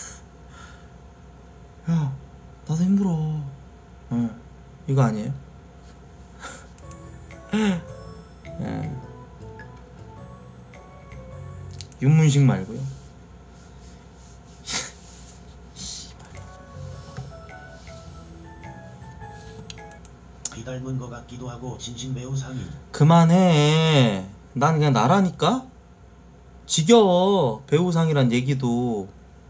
야, 나도 힘들어. 어. 이거 아니에요? 예. 윤문식 말고요. 비 닮은 것 같기도 하고 진심 배우상임. 그만해. 난 그냥 나라니까? 지겨워. 배우상이란 얘기도.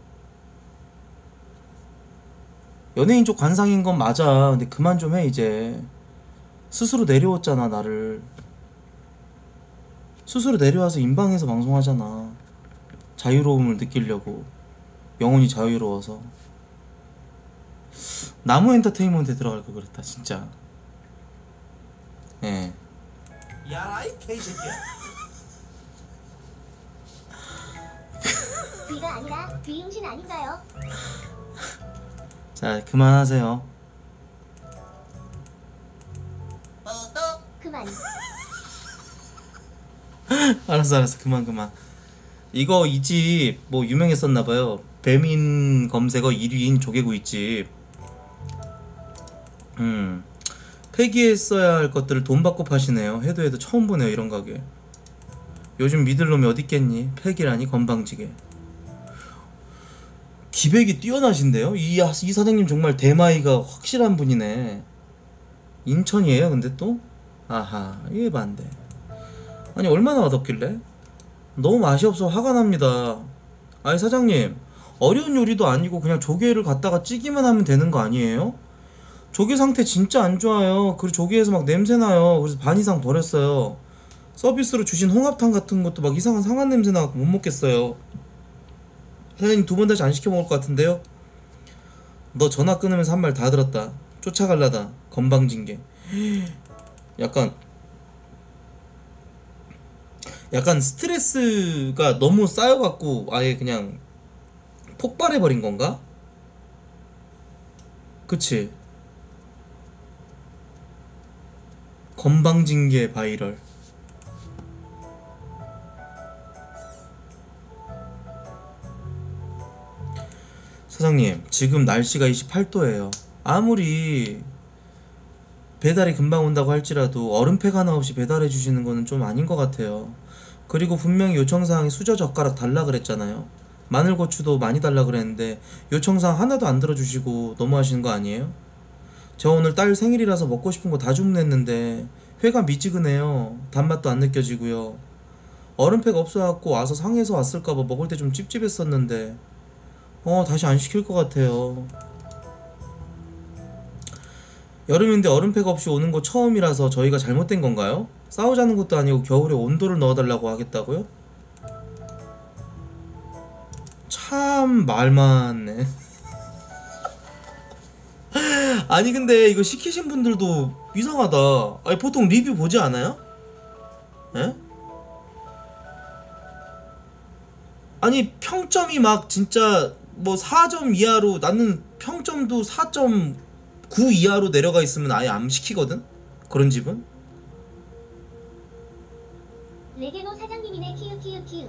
연예인 쪽 관상인 건 맞아. 근데 그만 좀 해 이제. 스스로 내려왔잖아 나를. 스스로 내려와서 인방에서 방송하잖아. 자유로움을 느끼려고. 영혼이 자유로워서. 나무 엔터테인먼트에 들어갈 걸 그랬다 진짜. 예. 야라 이 개새끼야. 귀가 아니라 귀용신 아닌가요? 자 그만하세요. 그만. 알았어 알았어 그만 그만. 이거 이 집 뭐 유명했었나봐요. 배민 검색어 일 위인 조개구이집. 음 폐기했어야 할 것들을 돈 받고 파시네요. 해도 해도 처음 보네요 이런 가게. 요즘 믿을 놈이 어딨겠니. 폐기라니 건방지게. 기백이 뛰어나신데요. 이, 이 사장님 정말 대마이가 확실한 분이네. 인천이에요 근데 또? 아하 이게 반대. 아니 얼마나 맛없길래? 너무 맛이 없어 화가 납니다. 아니 사장님 어려운 요리도 아니고 그냥 조개를 갖다가 찌기만 하면 되는 거 아니에요? 조개 상태 진짜 안 좋아요. 그리고 조개에서 막 냄새 나요. 그래서 반 이상 버렸어요. 서비스로 주신 홍합탕 같은 것도 막 이상한 상한 냄새 나고 못 먹겠어요. 사장님 두 번 다시 안 시켜 먹을 것 같은데요? 너 전화 끊으면서 한 말 다 들었다. 쫓아갈라다 건방진게. 약간 약간 스트레스가 너무 쌓여갖고 아예 그냥 폭발해버린 건가? 그치? 건방진게 바이럴. 사장님 지금 날씨가 이십팔 도예요 아무리 배달이 금방 온다고 할지라도 얼음팩 하나 없이 배달해 주시는 거는 좀 아닌 것 같아요. 그리고 분명히 요청사항에 수저 젓가락 달라 그랬잖아요. 마늘고추도 많이 달라 그랬는데 요청사항 하나도 안 들어주시고 너무하시는 거 아니에요? 저 오늘 딸 생일이라서 먹고 싶은 거 다 주문했는데 회가 미지근해요. 단맛도 안 느껴지고요. 얼음팩 없어갖고 와서 상해서 왔을까봐 먹을 때 좀 찝찝했었는데 어 다시 안 시킬 것 같아요. 여름인데 얼음팩 없이 오는 거 처음이라서 저희가 잘못된 건가요? 싸우자는 것도 아니고 겨울에 온도를 넣어달라고 하겠다고요? 참 말 많네. 아니 근데 이거 시키신 분들도 이상하다. 아니 보통 리뷰 보지 않아요? 에? 아니 평점이 막 진짜 뭐 사 점 이하로 나는 평점도 사 점 구 이하로 내려가 있으면 아예 안 시키거든? 그런 집은? 레게노 사장님이네 키우키우키우.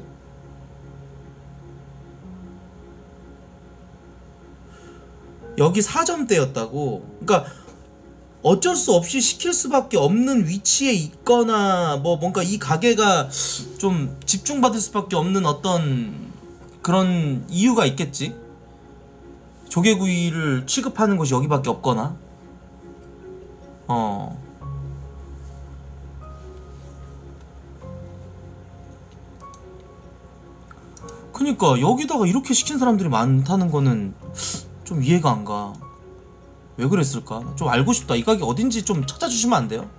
여기 사 점대였다고? 그러니까 어쩔 수 없이 시킬 수밖에 없는 위치에 있거나 뭐 뭔가 이 가게가 좀 집중받을 수밖에 없는 어떤 그런 이유가 있겠지? 조개구이를 취급하는 곳이 여기밖에 없거나 어 그니까 여기다가 이렇게 시킨 사람들이 많다는 거는 좀 이해가 안 가. 왜 그랬을까? 좀 알고 싶다. 이 가게 어딘지 좀 찾아주시면 안 돼요?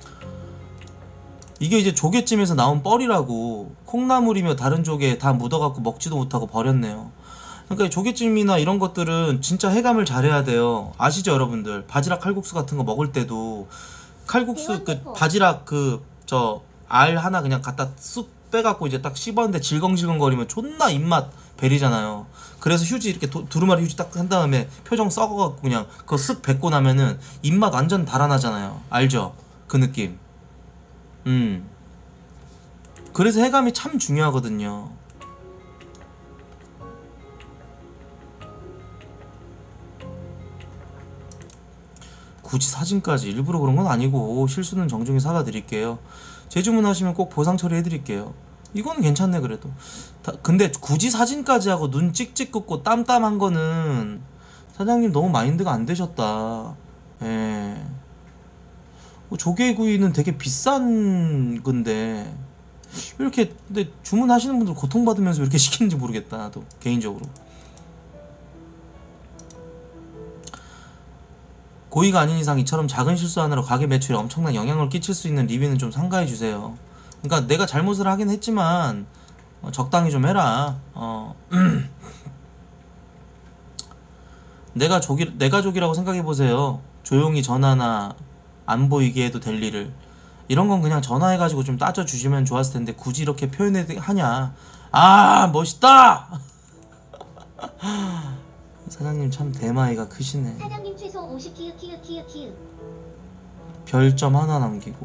이게 이제 조개찜에서 나온 뻘이라고 콩나물이며 다른 조개 다 묻어갖고 먹지도 못하고 버렸네요. 그러니까 조개찜이나 이런 것들은 진짜 해감을 잘해야 돼요. 아시죠 여러분들? 바지락 칼국수 같은 거 먹을 때도 칼국수 그 바지락 그 저 알 하나 그냥 갖다 쑥 빼갖고 이제 딱 씹었는데 질겅질겅 거리면 존나 입맛 베리잖아요. 그래서 휴지 이렇게 도, 두루마리 휴지 딱 한 다음에 표정 썩어갖고 그냥 그거 쓱 뱉고 나면은 입맛 완전 달아나잖아요. 알죠? 그 느낌. 음. 그래서 해감이 참 중요하거든요. 굳이 사진까지 일부러 그런 건 아니고 실수는 정중히 사과드릴게요. 재주문하시면 꼭 보상 처리해드릴게요. 이건 괜찮네 그래도. 다, 근데 굳이 사진까지 하고 눈 찍찍 긋고 땀땀한 거는 사장님 너무 마인드가 안 되셨다. 예. 조개구이는 되게 비싼 건데 왜 이렇게 근데 주문하시는 분들 고통받으면서 왜 이렇게 시키는지 모르겠다 나도 개인적으로. 고의가 아닌 이상 이처럼 작은 실수 하나로 가게 매출에 엄청난 영향을 끼칠 수 있는 리뷰는 좀 삼가해주세요. 그러니까 내가 잘못을 하긴 했지만 어, 적당히 좀 해라. 어. 내가 족이, 내 가족이라고 생각해보세요. 조용히 전화나 안 보이게 해도 될 일을 이런 건 그냥 전화해가지고 좀 따져주시면 좋았을 텐데 굳이 이렇게 표현하냐. 아 멋있다. 사장님 참 대마이가 크시네. 사장님 최소 오십 키읔 키읔 키읔 키읔. 별점 하나 남기고.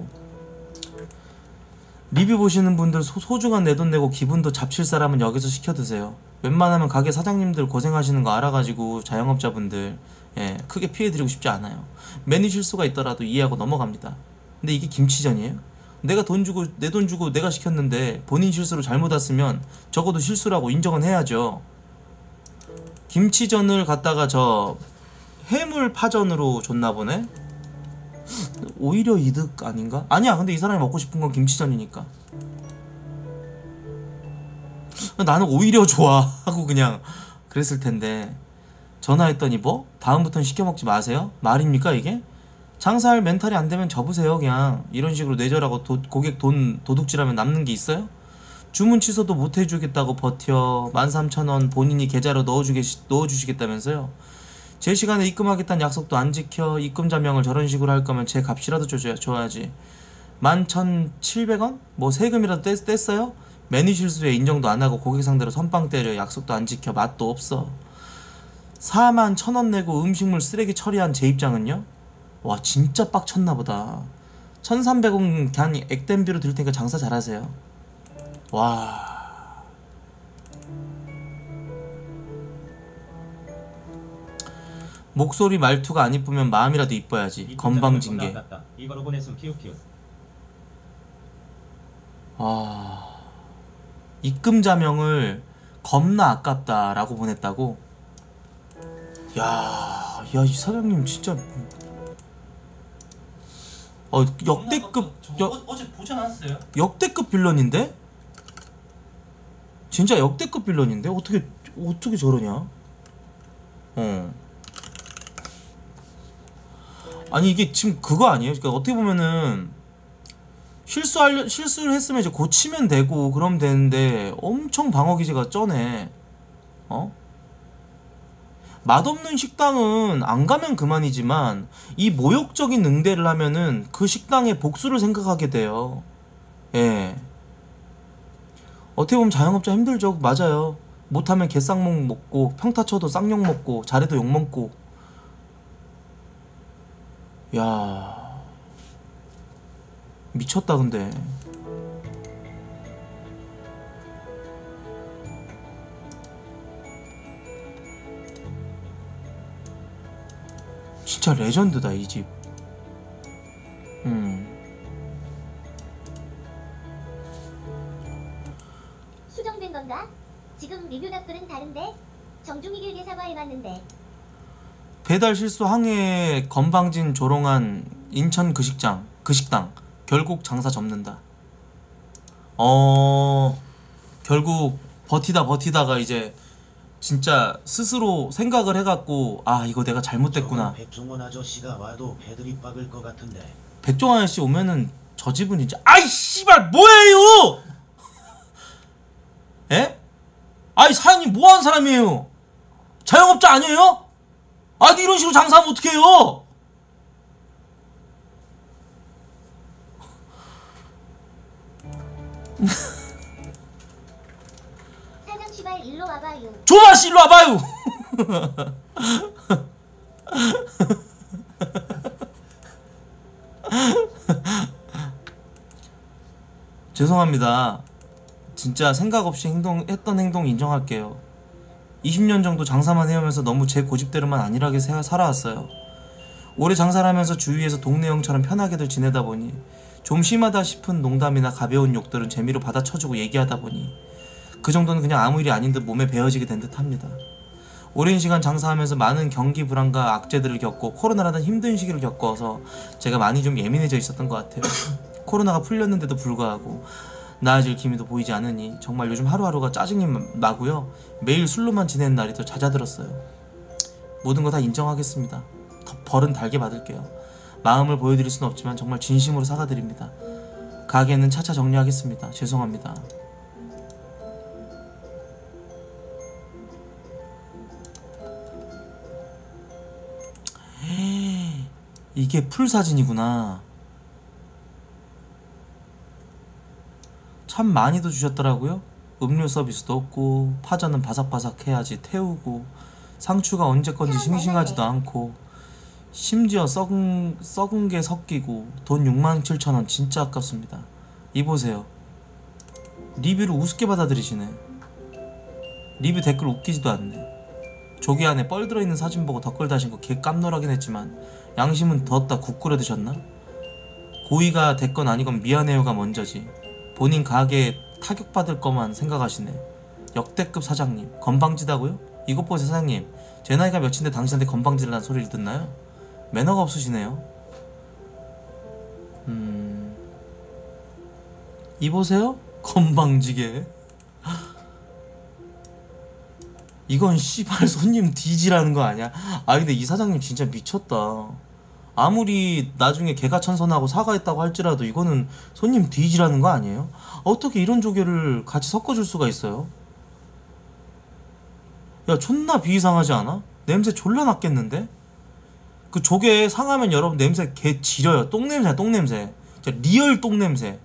리뷰 보시는 분들 소, 소중한 내 돈 내고 기분도 잡칠 사람은 여기서 시켜드세요. 웬만하면 가게 사장님들 고생하시는 거 알아가지고 자영업자분들 예, 크게 피해드리고 싶지 않아요. 메뉴 실수가 있더라도 이해하고 넘어갑니다. 근데 이게 김치전이에요? 내가 돈 주고 내 돈 주고 내가 시켰는데 본인 실수로 잘못 왔으면 적어도 실수라고 인정은 해야죠. 김치전을 갖다가 저 해물 파전으로 줬나 보네? 오히려 이득 아닌가? 아니야 근데 이 사람이 먹고 싶은 건 김치전이니까 나는 오히려 좋아 하고 그냥 그랬을 텐데 전화했더니 뭐? 다음부턴 시켜먹지 마세요? 말입니까 이게? 장사할 멘탈이 안 되면 접으세요 그냥. 이런 식으로 뇌절하고 도, 고객 돈 도둑질하면 남는 게 있어요? 주문 취소도 못 해주겠다고 버텨. 만 삼천 원 본인이 계좌로 넣어주게, 넣어주시겠다면서요. 제 시간에 입금하겠다는 약속도 안 지켜. 입금 자명을 저런 식으로 할 거면 제 값이라도 줘줘야, 줘야지. 만 천칠백 원? 뭐 세금이라도 뗐, 뗐어요? 메뉴 실수에 인정도 안 하고 고객 상대로 선빵 때려. 약속도 안 지켜. 맛도 없어. 사만 천 원 내고 음식물 쓰레기 처리한 제 입장은요? 와 진짜 빡쳤나보다. 천삼백 원 그냥 액땜비로 드릴 테니까 장사 잘하세요. 와 목소리 말투가 안 이쁘면 마음이라도 이뻐야지. 건방진게. 이거로 보냈음 키우키우. 아 입금 자명을 겁나 아깝다라고 보냈다고? 야, 야 이 사장님 진짜 어 역대급 저거 여, 어, 어제 보지 않았어요? 역대급 빌런인데? 진짜 역대급 빌런인데? 어떻게 어떻게 저러냐? 어. 아니 이게 지금 그거 아니에요? 그러니까 어떻게 보면은 실수할 실수를 했으면 이제 고치면 되고 그러면 되는데 엄청 방어 기제가 쩌네. 어? 맛없는 식당은 안 가면 그만이지만 이 모욕적인 응대를 하면은 그 식당의 복수를 생각하게 돼요. 예. 어떻게 보면 자영업자 힘들죠. 맞아요. 못하면 개쌍욕 먹고 평타 쳐도 쌍욕 먹고 잘해도 욕 먹고. 야 미쳤다 근데. 진짜 레전드다 이 집. 음. 수정된 건가? 지금 리뷰 답글은 다른데? 정중히 길게 사과해봤는데. 배달 실수 항해 건방진 조롱한 인천 그 식장 그 식당 결국 장사 접는다. 어 결국 버티다 버티다가 이제 진짜 스스로 생각을 해갖고 아 이거 내가 잘못됐구나. 백종원 아저씨가 와도 배들이 박을 것 같은데. 백종원 아저씨 오면은 저 집은 진짜 아이 씨발 뭐예요? 에? 아이 사장님 뭐하는 사람이에요? 자영업자 아니에요? 아니 이런 식으로 장사하면 어떡해요? 사장 씨발 일로 와봐요. 조마씨 일로 와봐요. 죄송합니다. 진짜 생각 없이 행동, 했던 행동 인정할게요. 이십 년 정도 장사만 해오면서 너무 제 고집대로만 안일하게 세- 살아왔어요. 오래 장사를 하면서 주위에서 동네 형처럼 편하게들 지내다 보니 좀 심하다 싶은 농담이나 가벼운 욕들은 재미로 받아쳐주고 얘기하다 보니 그 정도는 그냥 아무 일이 아닌 듯 몸에 배어지게 된 듯 합니다. 오랜 시간 장사하면서 많은 경기 불안과 악재들을 겪고 코로나라는 힘든 시기를 겪어서 제가 많이 좀 예민해져 있었던 것 같아요. 코로나가 풀렸는데도 불구하고 나아질 기미도 보이지 않으니 정말 요즘 하루하루가 짜증이 나고요. 매일 술로만 지내는 날이 더 잦아들었어요. 모든 거 다 인정하겠습니다. 더 벌은 달게 받을게요. 마음을 보여드릴 순 없지만 정말 진심으로 사과드립니다. 가게는 차차 정리하겠습니다. 죄송합니다. 이게 풀 사진이구나. 참 많이도 주셨더라고요. 음료 서비스도 없고 파전은 바삭바삭해야지 태우고 상추가 언제 건지 싱싱하지도 않고 심지어 썩은, 썩은 게 섞이고 돈 육만 칠천 원 진짜 아깝습니다. 이보세요. 리뷰를 우습게 받아들이시네. 리뷰 댓글 웃기지도 않네. 조개 안에 뻘 들어있는 사진 보고 덧글 다신 거 개 깜놀하긴 했지만 양심은 더웠다 국 끓여 드셨나? 고의가 됐건 아니건 미안해요가 먼저지. 본인 가게에 타격받을 거만 생각하시네. 역대급 사장님. 건방지다고요? 이것 보세요 사장님. 제 나이가 몇인데 당신한테 건방지다는 소리를 듣나요? 매너가 없으시네요. 음... 이보세요? 건방지게. 이건 씨발 손님 뒤지라는 거 아니야? 아 근데 이 사장님 진짜 미쳤다. 아무리 나중에 개가천선하고 사과했다고 할지라도 이거는 손님 뒤지라는 거 아니에요? 어떻게 이런 조개를 같이 섞어줄 수가 있어요? 야 존나 비이상하지 않아? 냄새 졸라 났겠는데? 그 조개 상하면 여러분 냄새 개 지려요. 똥냄새야 똥냄새. 진짜 리얼 똥냄새.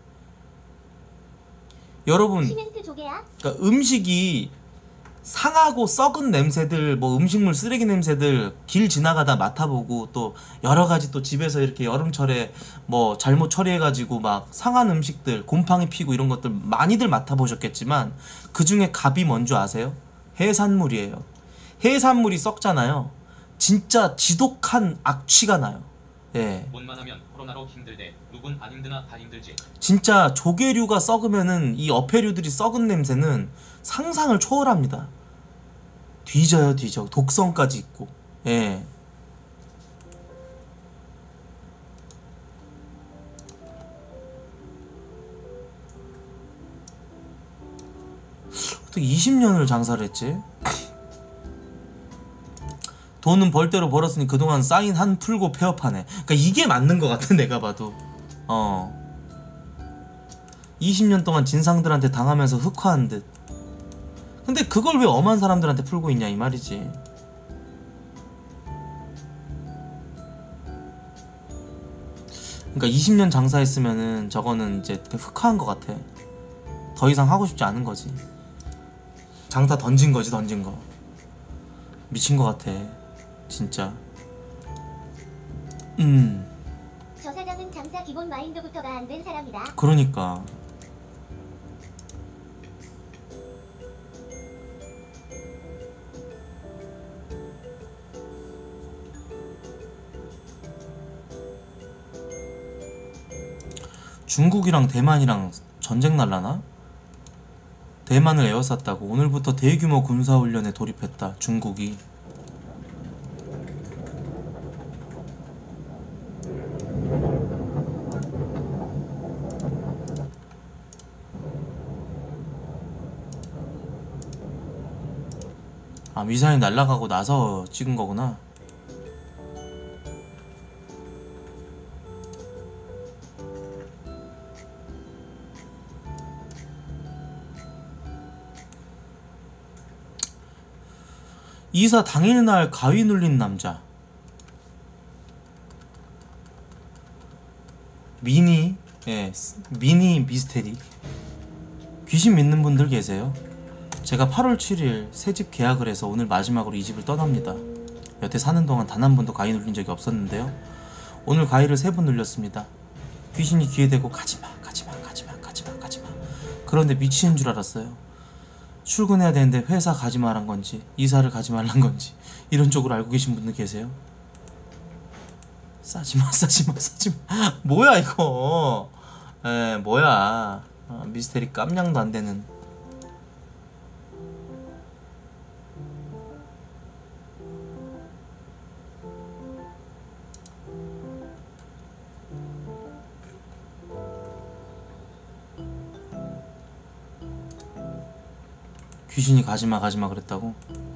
여러분 시멘트 조개야? 그러니까 음식이 상하고 썩은 냄새들, 뭐 음식물 쓰레기 냄새들 길 지나가다 맡아보고 또 여러가지 또 집에서 이렇게 여름철에 뭐 잘못 처리해가지고 막 상한 음식들 곰팡이 피고 이런 것들 많이들 맡아보셨겠지만 그 중에 갑이 뭔지 아세요? 해산물이에요. 해산물이 썩잖아요. 진짜 지독한 악취가 나요. 예. 뭔만 하면 코로나로 힘들대. 누군 안 힘드나 다 힘들지. 진짜 조개류가 썩으면은 이 어패류들이 썩은 냄새는 상상을 초월합니다. 뒤져요 뒤져. 독성까지 있고. 예. 어떻게 이십 년을 장사를 했지? 돈은 벌대로 벌었으니 그동안 쌓인 한 풀고 폐업하네. 그러니까 이게 맞는 것 같아 내가 봐도. 어. 이십 년 동안 진상들한테 당하면서 흑화한 듯. 근데 그걸 왜 엄한 사람들한테 풀고 있냐 이 말이지. 그러니까 이십 년 장사했으면은 저거는 이제 흑화한 것 같아. 더 이상 하고 싶지 않은 거지. 장사 던진 거지 던진 거. 미친 것 같아 진짜. 음. 저 사장은 장사 기본 마인드부터가 안 된 사람이다. 그러니까. 중국이랑 대만이랑 전쟁 날라나? 대만을 에워쌌다고. 오늘부터 대규모 군사훈련에 돌입했다 중국이. 아, 미사일 날아가고 나서 찍은 거구나. 이사 당일날 가위 눌린 남자. 미니, 예, 미니 미스테리. 귀신 믿는 분들 계세요? 제가 팔월 칠일 새 집 계약을 해서 오늘 마지막으로 이 집을 떠납니다. 여태 사는 동안 단 한 번도 가위 눌린 적이 없었는데요. 오늘 가위를 세 번 눌렸습니다. 귀신이 귀에 대고 가지마, 가지마, 가지마, 가지마, 가지마. 그런데 미치는 줄 알았어요. 출근해야 되는데 회사 가지 말란 건지 이사를 가지 말란 건지 이런 쪽으로 알고 계신 분들 계세요? 싸지마, 싸지마, 싸지마. 뭐야 이거. 에, 뭐야. 어, 미스테리 깜냥도 안 되는. 귀신이 가지마 가지마 그랬다고?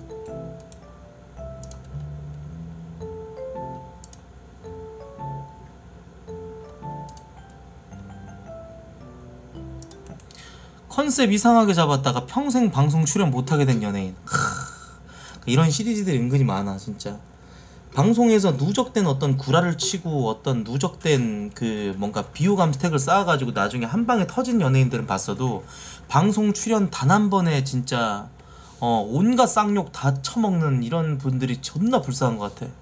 컨셉 이상하게 잡았다가 평생 방송 출연 못하게 된 연예인. 크, 이런 시리즈들이 은근히 많아 진짜. 방송에서 누적된 어떤 구라를 치고 어떤 누적된 그 뭔가 비호감 스택을 쌓아가지고 나중에 한 방에 터진 연예인들은 봤어도 방송 출연 단 한 번에 진짜 어 온갖 쌍욕 다 처먹는 이런 분들이 존나 불쌍한 것 같아.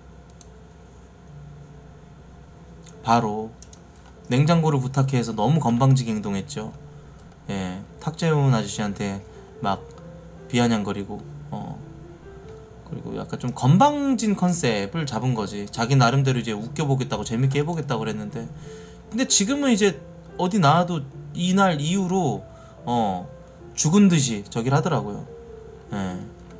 바로 냉장고를 부탁해 해서 너무 건방지게 행동했죠. 예, 탁재훈 아저씨한테 막 비아냥거리고 어 그리고 약간 좀 건방진 컨셉을 잡은 거지. 자기 나름대로 이제 웃겨보겠다고 재밌게 해보겠다고 그랬는데 근데 지금은 이제 어디 나와도 이날 이후로 어 죽은 듯이 저기를 하더라고요. 예.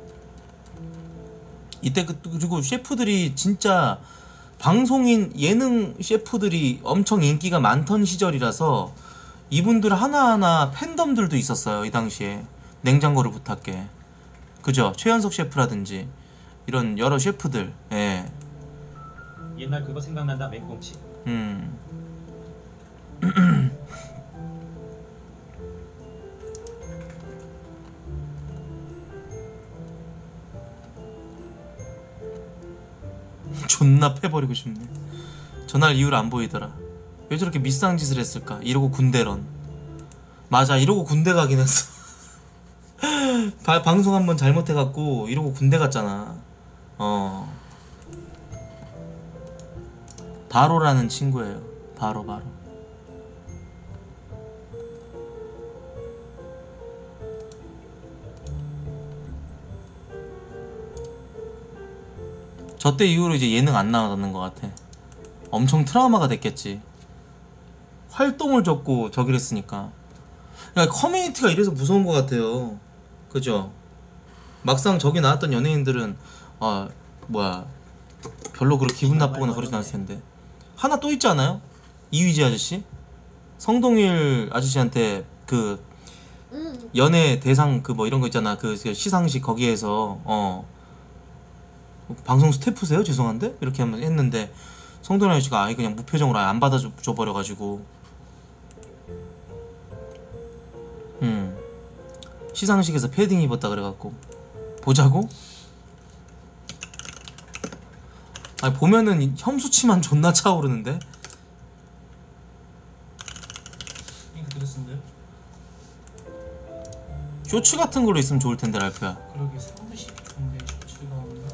이때 그, 그리고 셰프들이 진짜 방송인 예능 셰프들이 엄청 인기가 많던 시절이라서 이분들 하나하나 팬덤들도 있었어요. 이 당시에 냉장고를 부탁해. 그죠? 최연석 셰프라든지 이런 여러 셰프들. 예. 옛날 그거 생각난다 맹꽁치. 음. 존나 패버리고 싶네. 전날 이후로 안 보이더라. 왜 저렇게 미쌍 짓을 했을까? 이러고 군대런. 맞아, 이러고 군대 가긴 했어. 바, 방송 한번 잘못해갖고 이러고 군대 갔잖아. 어. 바로라는 친구예요. 바로 바로. 저 때 이후로 이제 예능 안 나왔는 것 같아. 엄청 트라우마가 됐겠지. 활동을 접고 저기를 했으니까. 그러니까 커뮤니티가 이래서 무서운 것 같아요. 그죠? 막상 저기 나왔던 연예인들은 아 뭐야 별로 그렇게 기분 나쁘거나 그러진 않을 텐데. 하나 또 있지 않아요? 이휘재 아저씨? 성동일 아저씨한테 그 음. 연예 대상 그 뭐 이런 거 있잖아. 그 시상식 거기에서 어 방송 스태프세요? 죄송한데? 이렇게 한번 했는데 성동일 아저씨가 아예 그냥 무표정으로 아예 안 받아줘 버려가지고 음 시상식에서 패딩 입었다 그래갖고 보자고? 아니 보면은 혐수치만 존나 차오르는데? 이거 들었는데? 쇼츠 같은 걸로 있으면 좋을 텐데 랄프야. 그러게 사무실 좋은데 쇼츠가 없나?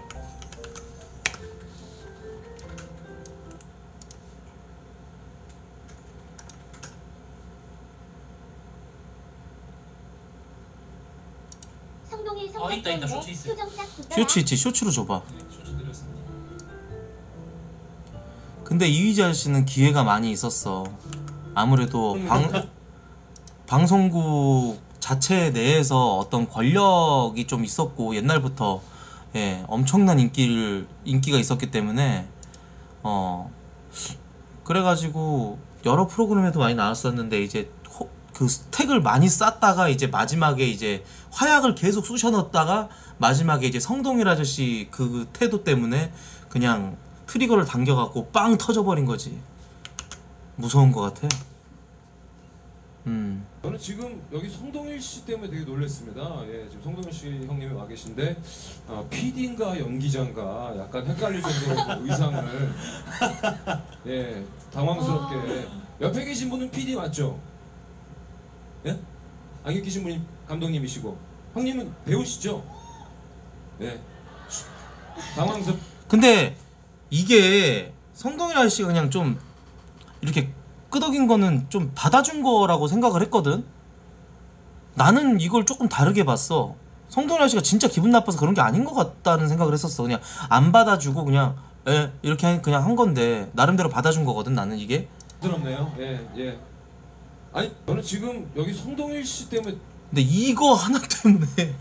성동일 어, 있다, 있다. 쇼츠 있어요. 쇼츠 있지. 쇼츠로 줘봐. 네, 쇼츠 들었습니다. 근데 이휘재 아저씨는 기회가 많이 있었어. 아무래도 방 방송국 자체 내에서 어떤 권력이 좀 있었고 옛날부터 예 엄청난 인기를 인기가 있었기 때문에 어 그래가지고 여러 프로그램에도 많이 나왔었는데 이제 호, 그 스택을 많이 쌓다가 이제 마지막에 이제 화약을 계속 쑤셔 넣었다가 마지막에 이제 성동일 아저씨 그 태도 때문에 그냥 트리거를 당겨갖고 빵 터져버린 거지. 무서운 것 같아. 음. 저는 지금 여기 송동일 씨 때문에 되게 놀랐습니다. 예, 지금 송동일 씨 형님이 와 계신데 아, 피디인가 연기자인가 약간 헷갈릴 정도로 그 의상을 예, 당황스럽게. 옆에 계신 분은 피디 맞죠? 예? 안경 끼신 분이 감독님이시고 형님은 배우시죠? 예. 당황스럽. 근데 이게 성동일 아저씨가 그냥 좀 이렇게 끄덕인 거는 좀 받아준 거라고 생각을 했거든. 나는 이걸 조금 다르게 봤어. 성동일 아저씨가 진짜 기분 나빠서 그런 게 아닌 것 같다는 생각을 했었어. 그냥 안 받아주고 그냥 에 이렇게 그냥 한 건데 나름대로 받아준 거거든 나는 이게. 부드럽네요. 예, 예. 아니 저는 지금 여기 송동일 씨 때문에. 근데 이거 하나 때문에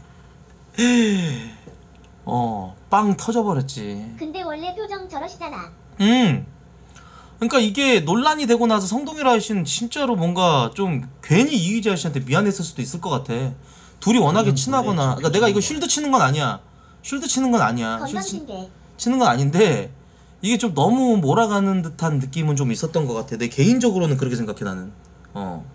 어, 빵 터져버렸지. 근데 원래 표정 저러시잖아. 음. 그러니까 이게 논란이 되고 나서 성동일 아저씨는 진짜로 뭔가 좀 괜히 이휘재 아저씨한테 미안했을 수도 있을 것 같아. 둘이 워낙에 친하거나. 그러니까 내가 이거 쉴드 치는 건 아니야. 쉴드 치는 건 아니야. 쉴드 치, 건방진게. 치는 건 아닌데 이게 좀 너무 몰아가는 듯한 느낌은 좀 있었던 것 같아. 내 개인적으로는 그렇게 생각해 나는. 어.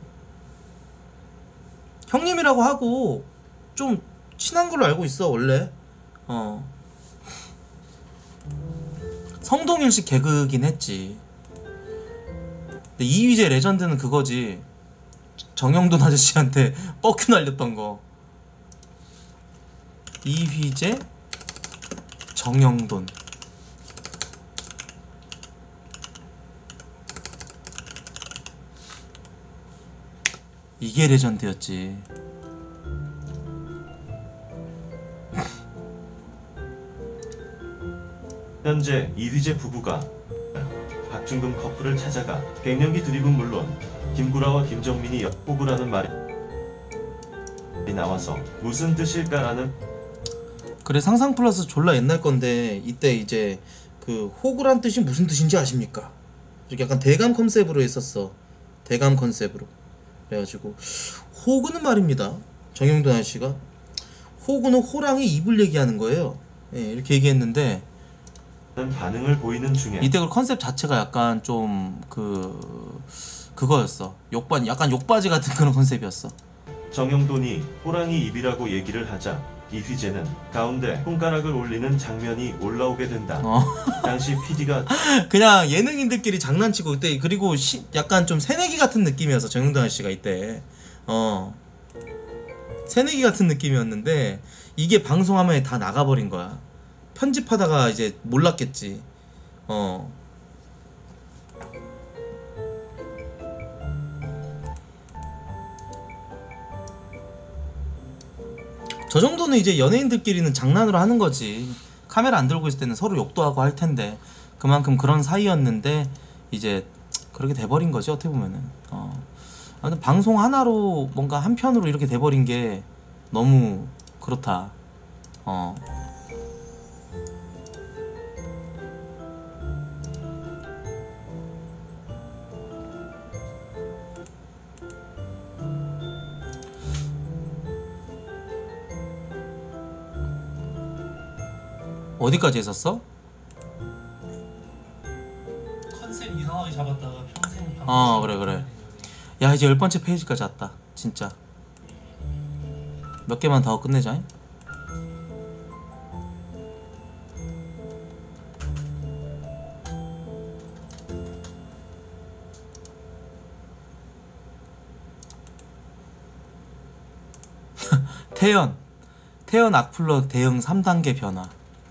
형님이라고 하고 좀 친한 걸로 알고 있어 원래. 어. 성동일식 개그긴 했지. 근데 이휘재 레전드는 그거지. 정영돈 아저씨한테 뻑큐 날렸던 거. 이휘재 정영돈. 이게 레전드였지. 현재 이휘재 부부가 박중금 커플을 찾아가 갱년기 드립은 물론 김구라와 김정민이 호구라는 말이 나와서 무슨 뜻일까라는. 그래 상상 플러스 졸라 옛날 건데 이때 이제 그 호구란 뜻이 무슨 뜻인지 아십니까? 이렇게 약간 대감 컨셉으로 했었어. 대감 컨셉으로. 그래가지고 호구는 말입니다. 정영돈 아저씨가 호구는 호랑이 입을 얘기하는 거예요. 예, 이렇게 얘기했는데 반응을 보이는 중에 이때 그 컨셉 자체가 약간 좀 그 그거였어. 욕반 약간 욕바지 같은 그런 컨셉이었어. 정영돈이 호랑이 입이라고 얘기를 하자 이휘재는 가운데 손가락을 올리는 장면이 올라오게 된다. 어. 당시 피디가 그냥 예능인들끼리 장난치고 그때 그리고 시, 약간 좀 새내기 같은 느낌이었어. 정영돈 아저씨가 이때 어 새내기 같은 느낌이었는데 이게 방송 화면에 다 나가버린 거야. 편집하다가 이제 몰랐겠지. 어. 저 정도는 이제 연예인들끼리는 장난으로 하는 거지. 카메라 안 들고 있을 때는 서로 욕도 하고 할 텐데 그만큼 그런 사이였는데 이제 그렇게 돼버린 거지 어떻게 보면은. 어. 아무튼 방송 하나로 뭔가 한 편으로 이렇게 돼버린 게 너무 그렇다. 어. 어디까지 했었어? 컨셉 이상하게 잡았다가 평생 어 그래 그래. 야 이제 열 번째 페이지까지 왔다. 진짜 몇 개만 더 끝내자. 태연 태연 악플러 대응 삼 단계 변화.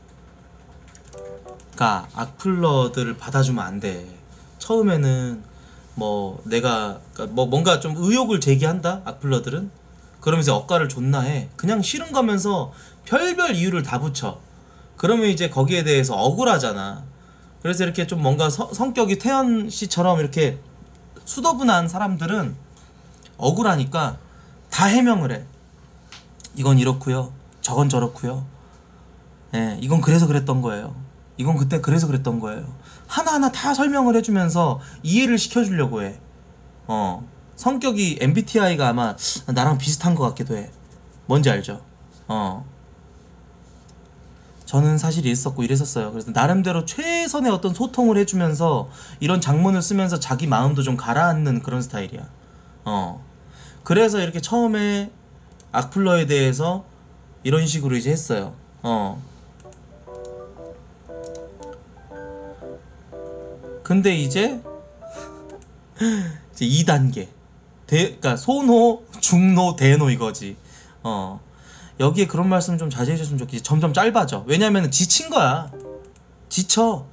그러니까 악플러들을 받아주면 안 돼. 처음에는 뭐 내가 그러니까 뭐 뭔가 좀 의혹을 제기한다 악플러들은. 그러면서 억가를 존나 해. 그냥 싫은 거면서 별별 이유를 다 붙여. 그러면 이제 거기에 대해서 억울하잖아. 그래서 이렇게 좀 뭔가 서, 성격이 태연 씨처럼 이렇게 수더분한 사람들은 억울하니까 다 해명을 해. 이건 이렇고요. 저건 저렇고요. 예, 이건 그래서 그랬던 거예요. 이건 그때 그래서 그랬던 거예요. 하나하나 다 설명을 해주면서 이해를 시켜주려고 해. 어. 성격이 엠비티아이가 아마 나랑 비슷한 것 같기도 해. 뭔지 알죠? 어. 저는 사실 이랬었고 이랬었어요. 그래서 나름대로 최선의 어떤 소통을 해주면서 이런 장문을 쓰면서 자기 마음도 좀 가라앉는 그런 스타일이야. 어. 그래서 이렇게 처음에 악플러에 대해서 이런 식으로 이제 했어요. 어. 근데 이제 이제 이 단계 대, 그러니까 소노, 중노, 대노 이거지. 어. 여기에 그런 말씀 좀 자제해 주셨으면 좋겠지. 점점 짧아져. 왜냐면 지친 거야. 지쳐.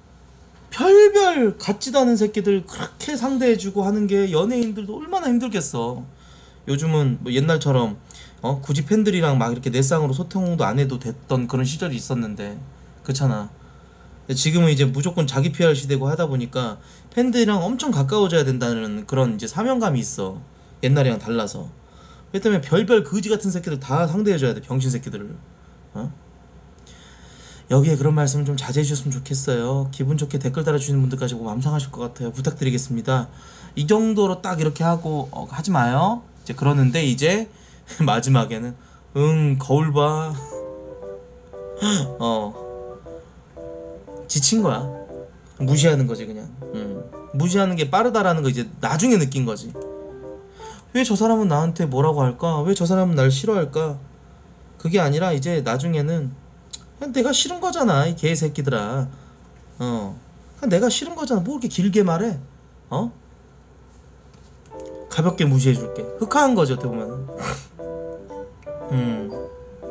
별별 같지도 않은 새끼들 그렇게 상대해주고 하는 게 연예인들도 얼마나 힘들겠어. 요즘은 뭐 옛날처럼 어 굳이 팬들이랑 막 이렇게 내상으로 소통도 안 해도 됐던 그런 시절이 있었는데, 그렇잖아. 지금은 이제 무조건 자기 피알 시대고 하다 보니까 팬들이랑 엄청 가까워져야 된다는 그런 이제 사명감이 있어. 옛날이랑 달라서. 그렇기 때문에 별별 거지 같은 새끼들 다 상대해줘야 돼. 병신 새끼들을. 어? 여기에 그런 말씀 좀 자제해 주셨으면 좋겠어요. 기분 좋게 댓글 달아주시는 분들까지 보고 맘상하실 것 같아요. 부탁드리겠습니다. 이 정도로 딱 이렇게 하고 어, 하지 마요. 이제 그러는데 이제 마지막에는 응 거울 봐. 어 지친 거야. 무시하는 거지 그냥. 응. 무시하는 게 빠르다라는 거 이제 나중에 느낀 거지. 왜 저 사람은 나한테 뭐라고 할까? 왜 저 사람은 날 싫어할까? 그게 아니라 이제 나중에는 그냥 내가 싫은 거잖아 이 개새끼들아. 어 그냥 내가 싫은 거잖아. 뭐 이렇게 길게 말해? 어? 가볍게 무시해줄게. 흑화한 거지 어떻게 보면은. 음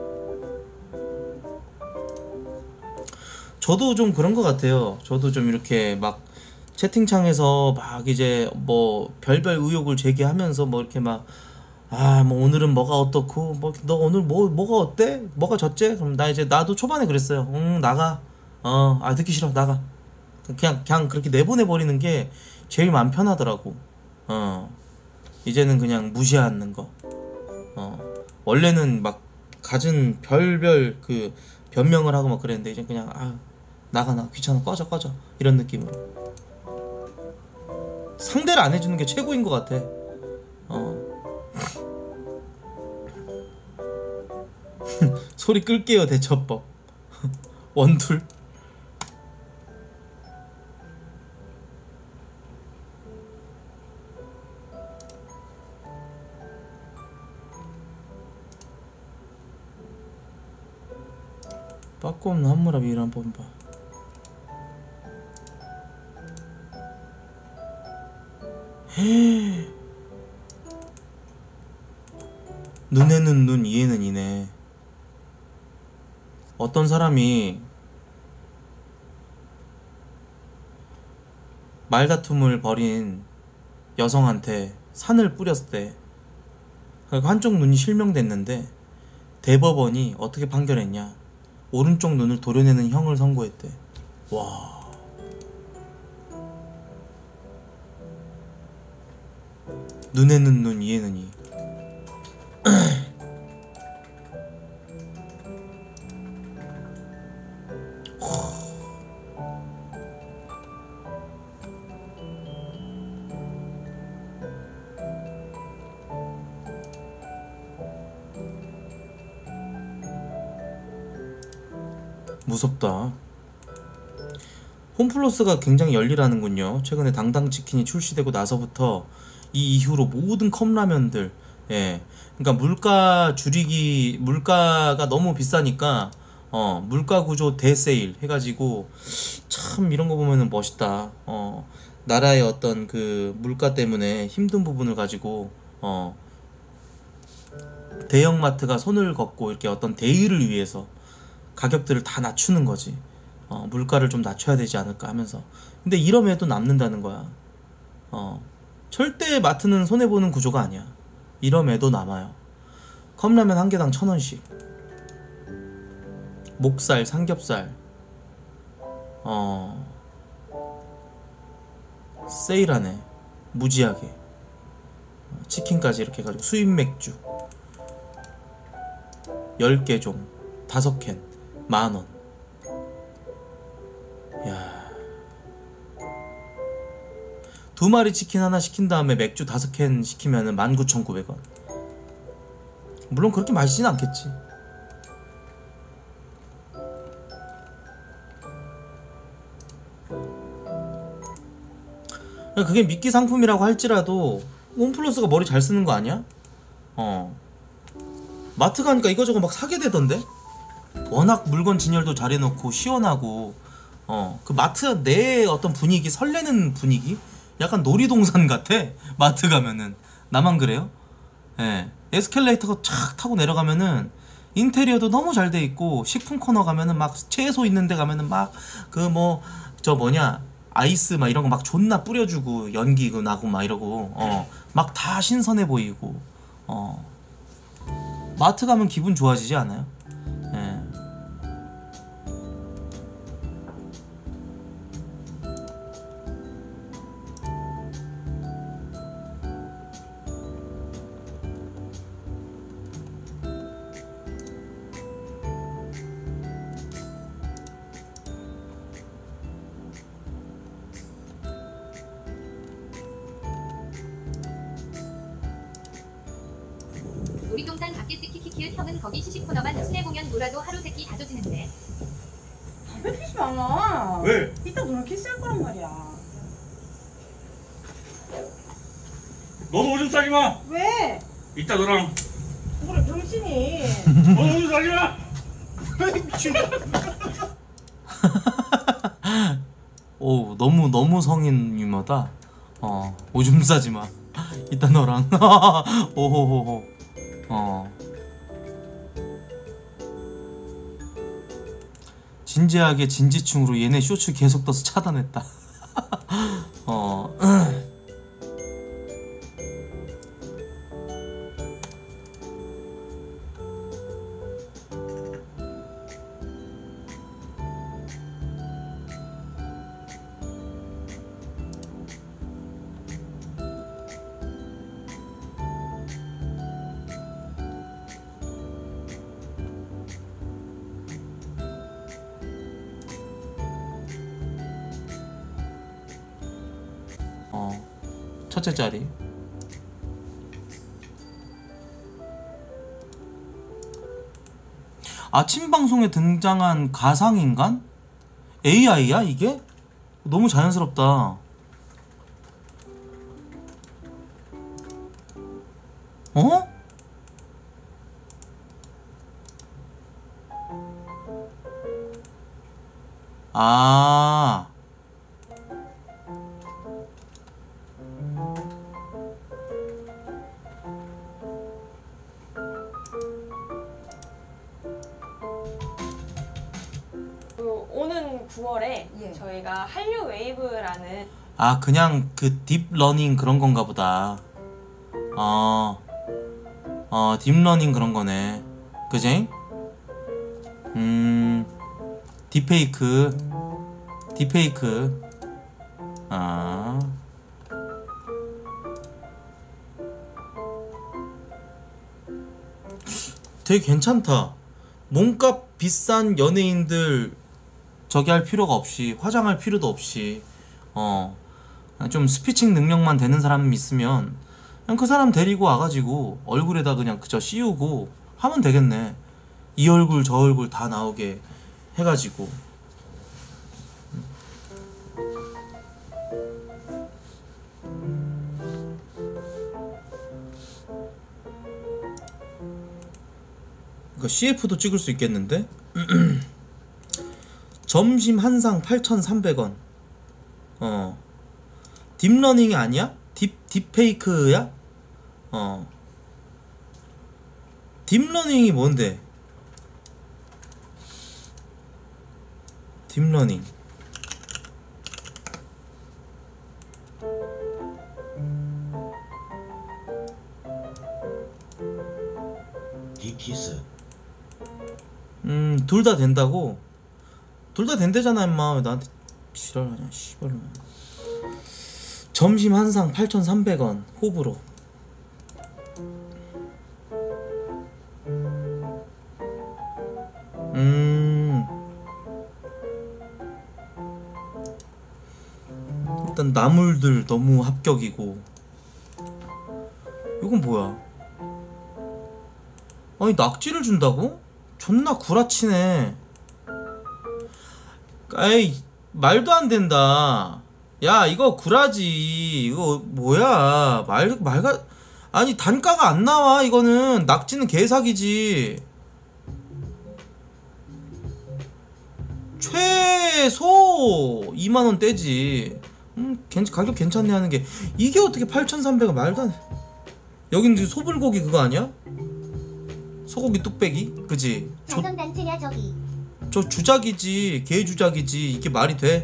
저도 좀 그런 것 같아요. 저도 좀 이렇게 막 채팅창에서 막 이제 뭐 별별 의혹을 제기하면서 뭐 이렇게 막 아 뭐 오늘은 뭐가 어떻고 뭐 너 오늘 뭐 뭐가 어때? 뭐가 졌지? 그럼 나 이제 나도 초반에 그랬어요. 응 나가. 어 아 듣기 싫어 나가. 그냥 그냥 그렇게 내보내 버리는 게 제일 마음 편하더라고. 어 이제는 그냥 무시하는 거. 어 원래는 막 갖은 별별 그 변명을 하고 막 그랬는데 이제 그냥 아 나가 나 귀찮아 꺼져 꺼져 이런 느낌으로. 상대를 안 해주는 게 최고인 것 같아. 어. 소리 끌게요 대처법. 원툴. 빠꾸 없는 한무라 미를 한번 봐. 눈에는 눈, 이에는 이네. 어떤 사람이 말다툼을 벌인 여성한테 산을 뿌렸대. 한쪽 눈이 실명됐는데 대법원이 어떻게 판결했냐? 오른쪽 눈을 도려내는 형을 선고했대. 와. 눈에는 눈, 이에는 이. 무섭다. 홈플러스가 굉장히 열일하는군요. 최근에 당당치킨이 출시되고 나서부터 이 이후로 모든 컵라면들, 예, 그러니까 물가 줄이기, 물가가 너무 비싸니까 어 물가 구조 대세일 해가지고 참 이런 거 보면은 멋있다. 어 나라의 어떤 그 물가 때문에 힘든 부분을 가지고 어 대형마트가 손을 걷고 이렇게 어떤 대의를 위해서 가격들을 다 낮추는 거지. 어, 물가를 좀 낮춰야 되지 않을까 하면서. 근데 이러면 또 남는다는 거야. 어, 절대 마트는 손해보는 구조가 아니야. 이러면도 남아요. 컵라면 한 개당 천 원씩. 목살, 삼겹살, 어, 세일하네. 무지하게. 치킨까지 이렇게 해가지고 수입 맥주 열 개 종, 다섯 캔 만원. 야, 두 마리 치킨 하나 시킨 다음에 맥주 다섯 캔 시키면은 만 구천구백 원. 물론 그렇게 맛있진 않겠지. 그게 미끼 상품이라고 할지라도 홈플러스가 머리 잘 쓰는 거 아니야? 어. 마트 가니까 이거저거 막 사게 되던데? 워낙 물건 진열도 잘 해놓고 시원하고, 어, 그 마트 내의 어떤 분위기, 설레는 분위기? 약간 놀이동산 같아. 마트 가면은. 나만 그래요? 예. 에스컬레이터가 착 타고 내려가면은 인테리어도 너무 잘 돼 있고, 식품 코너 가면은 막 채소 있는 데 가면은 막 그 뭐 저 뭐냐 아이스 막 이런 거 막 존나 뿌려주고 연기 그 나고 막 이러고, 어, 막 다 신선해 보이고, 어. 마트 가면 기분 좋아지지 않아요? 예. 우리 동산 밖에 키키키키읒 형은 거기 시식 코너만 실내 공연 놀아도 하루 세끼 다 조지는데. 담배 피지 마. 왜? 이따 너랑 키스할 거란 말이야. 너도 오줌 싸지 마. 왜? 이따 너랑. 그래 병신이. 너도 오줌 싸지 마. 미친. 오, 너무 너무 성인유머다. 어, 오줌 싸지 마. 이따 너랑. 오호호호. 어. 진지하게 진지충으로 얘네 쇼츠 계속 떠서 차단했다. 어. 어, 첫째 자리. 아침 방송에 등장한 가상인간? 에이아이야 이게? 너무 자연스럽다. 어? 아. 그 오는 구월에 저희가 한류 웨이브라는 아, 그냥 그 딥러닝 그런 건가 보다. 어, 어, 딥러닝 그런 거네. 그지? 음, 딥페이크. 딥페이크. 아. 되게 괜찮다. 몸값 비싼 연예인들 저기 할 필요가 없이, 화장할 필요도 없이, 어, 좀 스피칭 능력만 되는 사람 있으면 그냥 그 사람 데리고 와가지고 얼굴에다 그냥 그저 씌우고 하면 되겠네. 이 얼굴 저 얼굴 다 나오게 해가지고. 그러니까 씨에프도 찍을 수 있겠는데? 점심 한 상 팔천삼백 원. 어. 딥러닝이 아니야? 딥, 딥페이크야? 어. 딥러닝이 뭔데? 딥러닝. 딥키스. 음, 둘 다 된다고? 둘 다 된대잖아, 임마. 왜 나한테 지랄하냐, 씨발로. 점심 한 상 팔천삼백 원, 호불호. 음. 일단 나물들 너무 합격이고. 이건 뭐야? 아니 낙지를 준다고? 존나 구라치네. 에이 말도 안 된다. 야 이거 구라지. 이거 뭐야? 말 말가 아니 단가가 안 나와. 이거는 낙지는 개사기지. 최소 이만 원대지. 음 괜찮 가격 괜찮네 하는 게 이게 어떻게 팔천삼백 원 말도 안 돼. 여긴 소불고기 그거 아니야? 소고기 뚝배기? 그지? 정선단체냐 저기. 저 주작이지. 개 주작이지. 이게 말이 돼?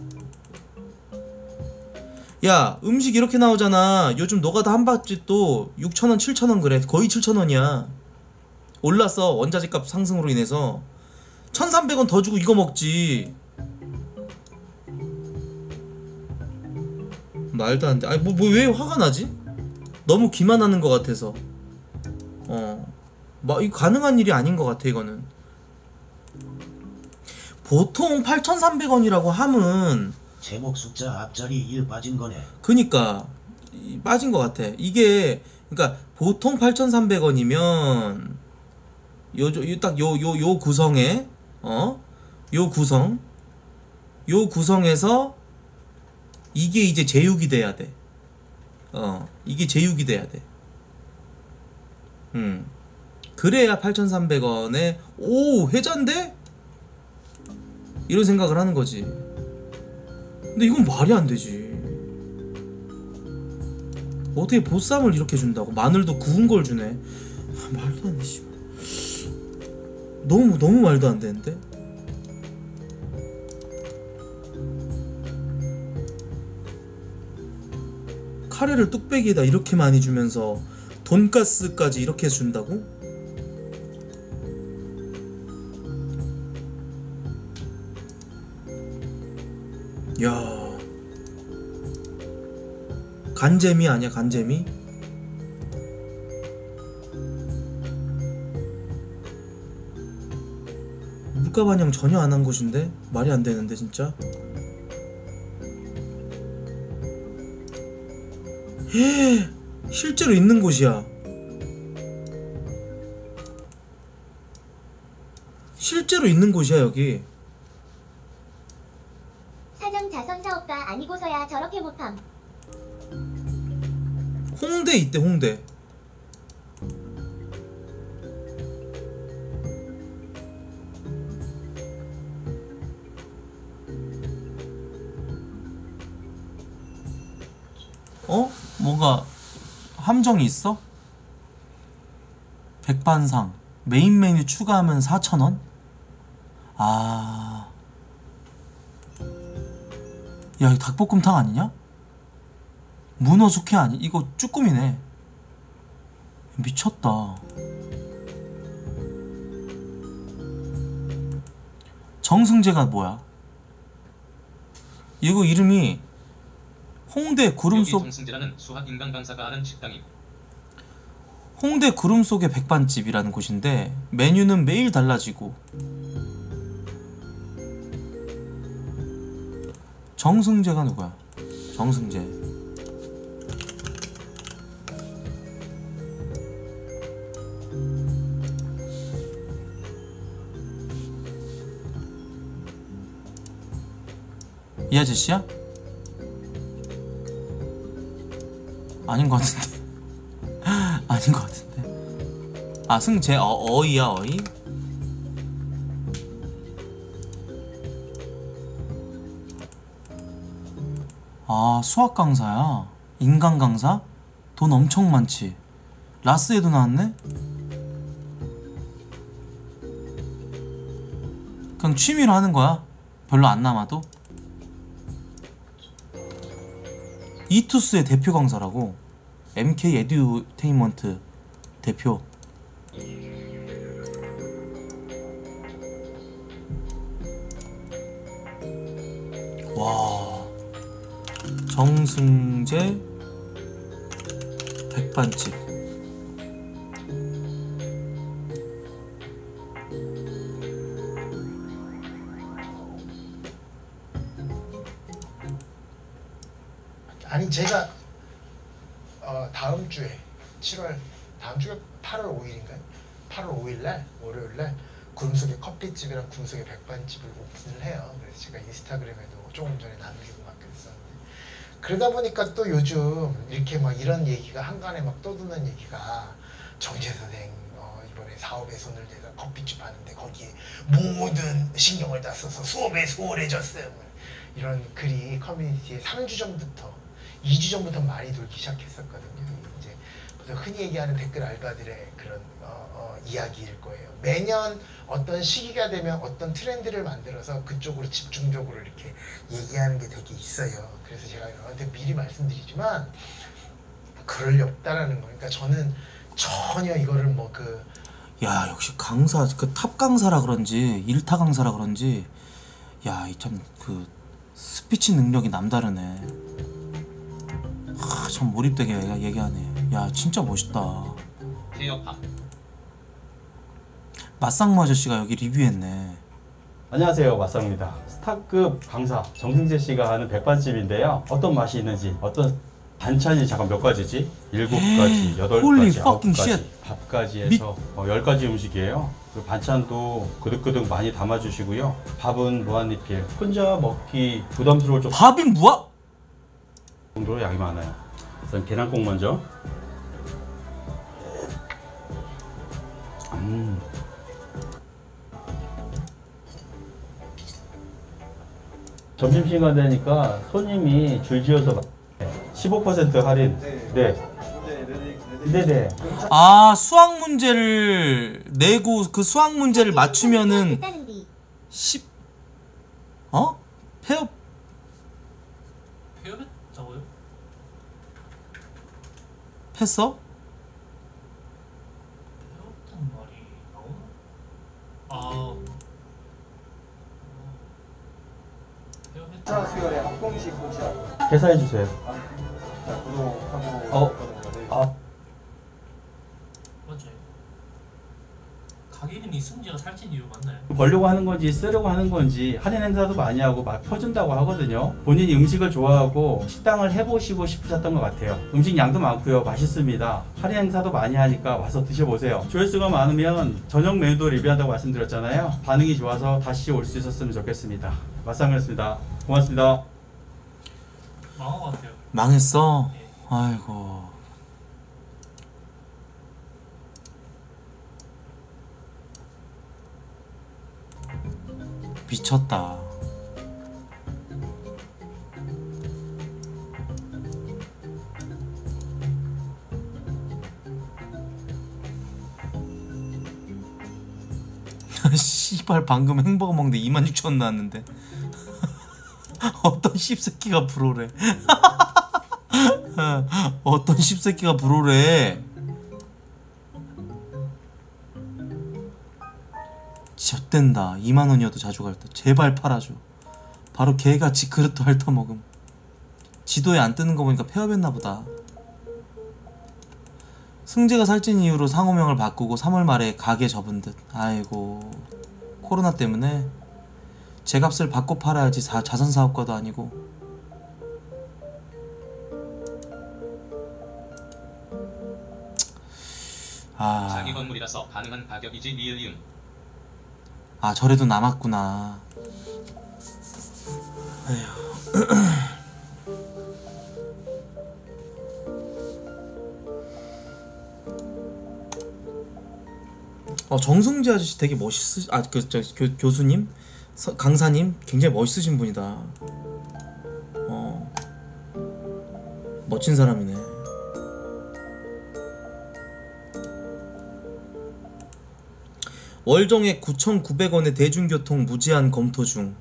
야 음식 이렇게 나오잖아. 요즘 노가다 한밭집도 육천 원 칠천 원 그래. 거의 칠천 원이야 올랐어. 원자재값 상승으로 인해서. 천삼백 원 더 주고 이거 먹지. 말도 안 돼. 아니 뭐 뭐 왜 화가 나지? 너무 기만하는 것 같아서. 어, 막 이거 가능한 일이 아닌 것 같아 이거는. 보통 팔천삼백 원이라고 함은 제목 숫자 앞자리 일 빠진 거네. 그니까 이, 빠진 것 같아. 이게 그니까 보통 팔천삼백 원이면 요딱요 요 요 구성에 어? 요 구성 요 구성에서 이게 이제 제육이 돼야 돼. 어, 이게 제육이 돼야 돼. 음. 그래야 팔천삼백 원에 오, 해잔데? 이런 생각을 하는 거지. 근데 이건 말이 안 되지. 어떻게 보쌈을 이렇게 준다고? 마늘도 구운 걸 주네. 아, 말도 안 돼, 씨. 너무 너무 말도 안 되는데. 카레를 뚝배기에다 이렇게 많이 주면서 돈가스까지 이렇게 준다고? 야, 간재미 아니야 간재미? 물가 반영 전혀 안 한 곳인데? 말이 안 되는데 진짜? 에 실제로 있는 곳이야. 실제로 있는 곳이야 여기. 사장 자선 사업가 아니고서야 저렇게 못함. 홍대 있대 홍대. 어? 뭔가 함정이 있어? 백반상 메인 메뉴 추가하면 사천 원? 아... 야 이거 닭볶음탕 아니냐? 문어 숙회 아니? 이거 쭈꾸미네. 미쳤다. 정승재가 뭐야? 이거 이름이 홍대 구름 속 정승재라는 수학 인간 강사가 하는 식당이고. 홍대 구름 속의 백반집이라는 곳인데 메뉴는 매일 달라지고. 정승재가 누구야? 정승재. 이 아저씨야? 아닌 것 같은데. 아닌 것 같은데. 아 승재 어, 어이야 어이? 아 수학 강사야. 인간 강사? 돈 엄청 많지. 라스에도 나왔네? 그냥 취미로 하는 거야. 별로 안 남아도. 이투스의 대표 강사라고. 엠케이 에듀테인먼트 대표. 와, 정승재 백반집. 아니 제가 어, 다음 주에 칠월 다음 주가 팔월 오일인가요? 팔월 오일날 월요일날 구름속의 커피집이랑 구름속의 백반집을 오픈을 해요. 그래서 제가 인스타그램에도 조금 전에 남기고 막 그랬었는데 그러다 보니까 또 요즘 이렇게 막 이런 얘기가 한간에 막 떠드는 얘기가 정재 선생 어, 이번에 사업에 손을 대서 커피집 하는데 거기에 모든 신경을 다 써서 수업에 소홀해졌어요. 이런 글이 커뮤니티에 삼 주 전부터 이 주 전부터 많이 돌기 시작했었거든요. 이제 흔히 얘기하는 댓글 알바들의 그런 어, 어, 이야기일 거예요. 매년 어떤 시기가 되면 어떤 트렌드를 만들어서 그쪽으로 집중적으로 이렇게 얘기하는 게 되게 있어요. 그래서 제가 여러분한테 미리 말씀드리지만 그럴 리 없다라는 거. 그러니까 저는 전혀 이거를 뭐 그 야 역시 강사 그 탑 강사라 그런지 일타 강사라 그런지 야 이 참 그 스피치 능력이 남다르네. 하, 참 몰입되게 얘기- 얘기하네. 야 진짜 멋있다. 개혁파. 맞상무 아저씨가 여기 리뷰했네. 안녕하세요, 맞상입니다. 스타급 강사 정승재 씨가 하는 백반집인데요. 어떤 맛이 있는지, 어떤 반찬이 잠깐 몇 가지지? 일곱 가지, 여덟 Holy 가지, 아홉 fucking 가지, shit. 밥까지 미- 해서 어, 열 가지 음식이에요. 그리고 반찬도 그득그득 많이 담아주시고요. 밥은 무한리필. 혼자 먹기 부담스러울 정도. 밥이 무한? 정도로 양이 많아요. 우선 계란국 먼저. 음. 점심시간 되니까 손님이 줄지어서 십오 퍼센트 할인. 네. 네네. 아 수학 문제를 내고 그 수학 문제를 맞추면은 십 어? 폐업 폐업했다고요? 했어? 폐업한 말이 나오나? 아 자 수요일에 학공식 고시하고 계산해 주세요. 자 구독하고 어. 아. 맞지? 가게 이름이 승재가 살찐 이유 맞나요? 벌려고 하는 건지 쓰려고 하는 건지 할인 행사도 많이 하고 막 퍼준다고 하거든요. 본인이 음식을 좋아하고 식당을 해보시고 싶으셨던 것 같아요. 음식 양도 많고요, 맛있습니다. 할인 행사도 많이 하니까 와서 드셔보세요. 조회수가 많으면 저녁 메뉴도 리뷰한다고 말씀드렸잖아요. 반응이 좋아서 다시 올 수 있었으면 좋겠습니다. 맞상이었습니다. 고맙습니다. 망한 것 같아요. 망했어? 아이고 미쳤다. 씨발 방금 햄버거 먹는데 이만 육천 원 나왔는데 어떤 씹새끼가 불오래. 어떤 씹새끼가 불오래. 젖된다. 이만 원이어도 자주 갈다. 제발 팔아줘. 바로 개같이 그릇도 핥아먹음. 지도에 안 뜨는 거 보니까 폐업했나 보다. 승재가 살찐 이후로 상호명을 바꾸고 삼월 말에 가게 접은 듯. 아이고 코로나 때문에 제값을 받고 팔아야지. 사, 자선사업가도 아니고. 아... 자기 건물이라서 가능한 가격이지 리을리음. 아 저래도 남았구나. 에휴. 어 정승재 아저씨 되게 멋있으. 아 그 저 교수님 서, 강사님 굉장히 멋있으신 분이다. 어 멋진 사람이네. 월정액 구천구백 원의 대중교통 무제한 검토 중.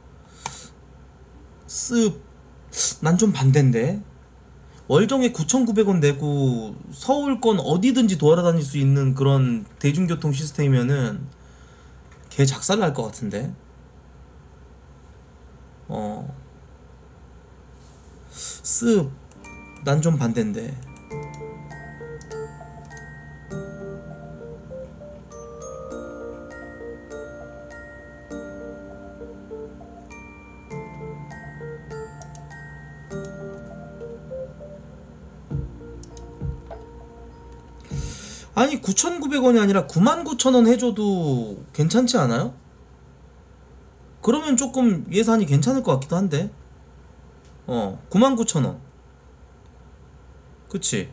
습. 난 좀 반대인데. 월정액 구천구백 원 내고 서울권 어디든지 돌아다닐 수 있는 그런 대중교통 시스템이면은 개 작살 날 것 같은데. 어. 습. 난 좀 반대인데. 아니 구천구백 원이 아니라 구만 구천 원 해줘도 괜찮지 않아요? 그러면 조금 예산이 괜찮을 것 같기도 한데. 어 구만 구천 원 그치?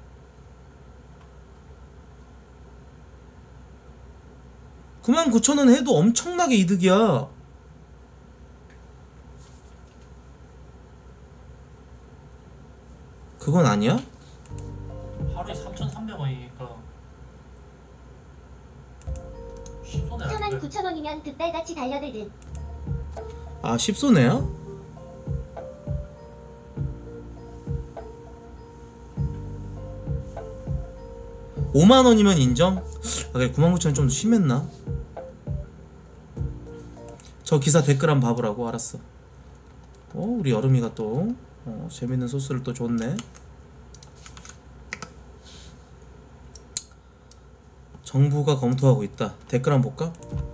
구만 구천 원 해도 엄청나게 이득이야. 그건 아니야? 하루에 삼천삼백 원이니까 십손해 안 사만 돼. 구천 원이면 득달같이 달려들 듯. 아 십소네야? 오만 원이면 인정? 아 그래 구만 구천 원 좀 심했나? 저 기사 댓글 한번 봐보라고. 알았어. 어 우리 여름이가 또 어, 재밌는 소스를 또 줬네. 정부가 검토하고 있다. 댓글 한번 볼까?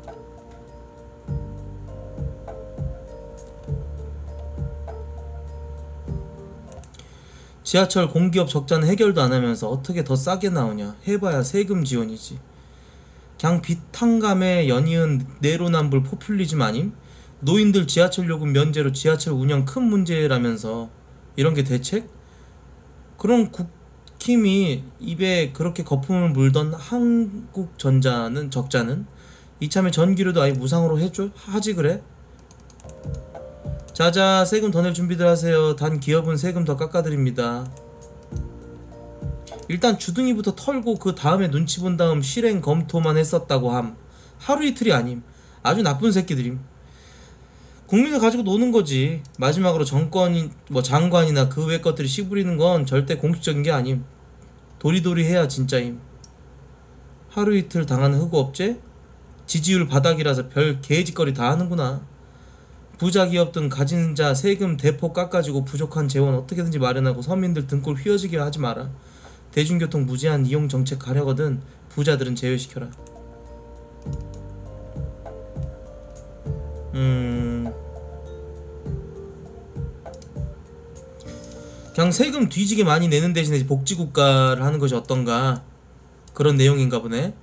지하철 공기업 적자는 해결도 안 하면서 어떻게 더 싸게 나오냐. 해봐야 세금 지원이지. 그냥 비탄감에 연이은 내로남불 포퓰리즘 아님? 노인들 지하철 요금 면제로 지하철 운영 큰 문제라면서 이런 게 대책? 그런 국힘이 입에 그렇게 거품을 물던 한국전자는 적자는 이참에 전기료도 아예 무상으로 해줘? 하지 그래? 자자 세금 더 낼 준비들 하세요. 단 기업은 세금 더 깎아드립니다. 일단 주둥이부터 털고 그 다음에 눈치 본 다음 실행 검토만 했었다고 함. 하루 이틀이 아님. 아주 나쁜 새끼들임. 국민을 가지고 노는 거지. 마지막으로 정권이 뭐 장관이나 그 외 것들이 씨부리는 건 절대 공식적인 게 아님. 도리도리 해야 진짜임. 하루 이틀 당하는 흑우업체? 지지율 바닥이라서 별 개짓거리 다 하는구나. 부자 기업 등 가진 자 세금 대폭 깎아주고 부족한 재원 어떻게든지 마련하고 서민들 등골 휘어지게 하지 마라. 대중교통 무제한 이용 정책 가려거든 부자들은 제외시켜라. 음... 그냥 세금 뒤지게 많이 내는 대신에 복지국가를 하는 것이 어떤가 그런 내용인가 보네.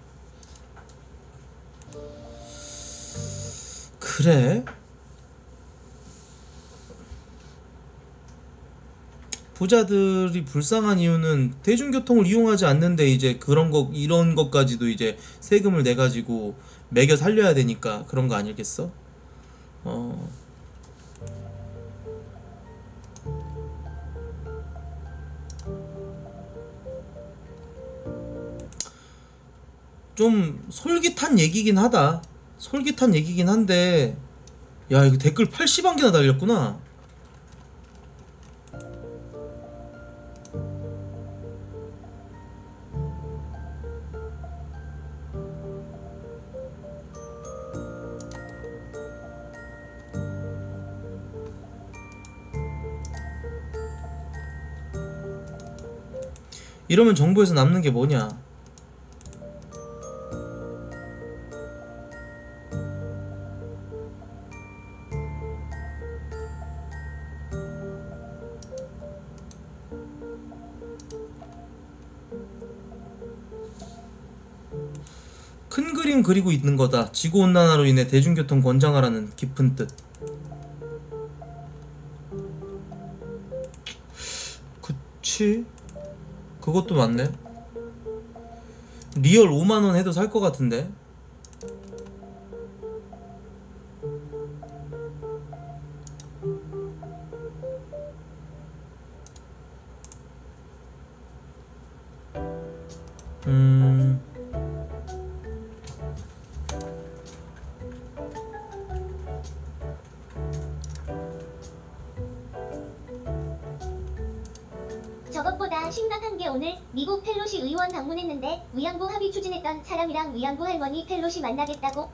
그래? 부자들이 불쌍한 이유는 대중교통을 이용하지 않는데 이제 그런 거 이런 것까지도 이제 세금을 내 가지고 매겨 살려야 되니까 그런 거 아니겠어? 어. 좀 솔깃한 얘기긴 하다. 솔깃한 얘기긴 한데 야 이거 댓글 팔십만 개나 달렸구나. 이러면 정부에서 남는 게 뭐냐? 큰 그림 그리고 있는 거다. 지구온난화로 인해 대중교통 권장하라는 깊은 뜻. 그치? 그것도 맞네. 리얼 오만 원 해도 살 것 같은데. 음... 저것보다 심각한 게 오늘 미국 펠로시 의원 방문했는데 위안부 합의 추진했던 사람이랑 위안부 할머니 펠로시 만나겠다고.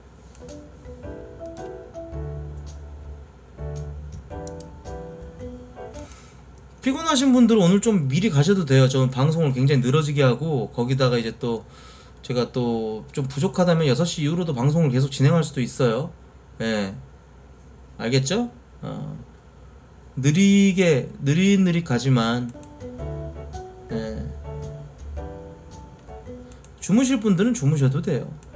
피곤하신 분들은 오늘 좀 미리 가셔도 돼요. 저는 방송을 굉장히 늘어지게 하고 거기다가 이제 또 제가 또 좀 부족하다면 여섯 시 이후로도 방송을 계속 진행할 수도 있어요. 예. 알겠죠? 어. 느리게 느릿느릿 가지만 예. 주무실 분들은 주무셔도 돼요.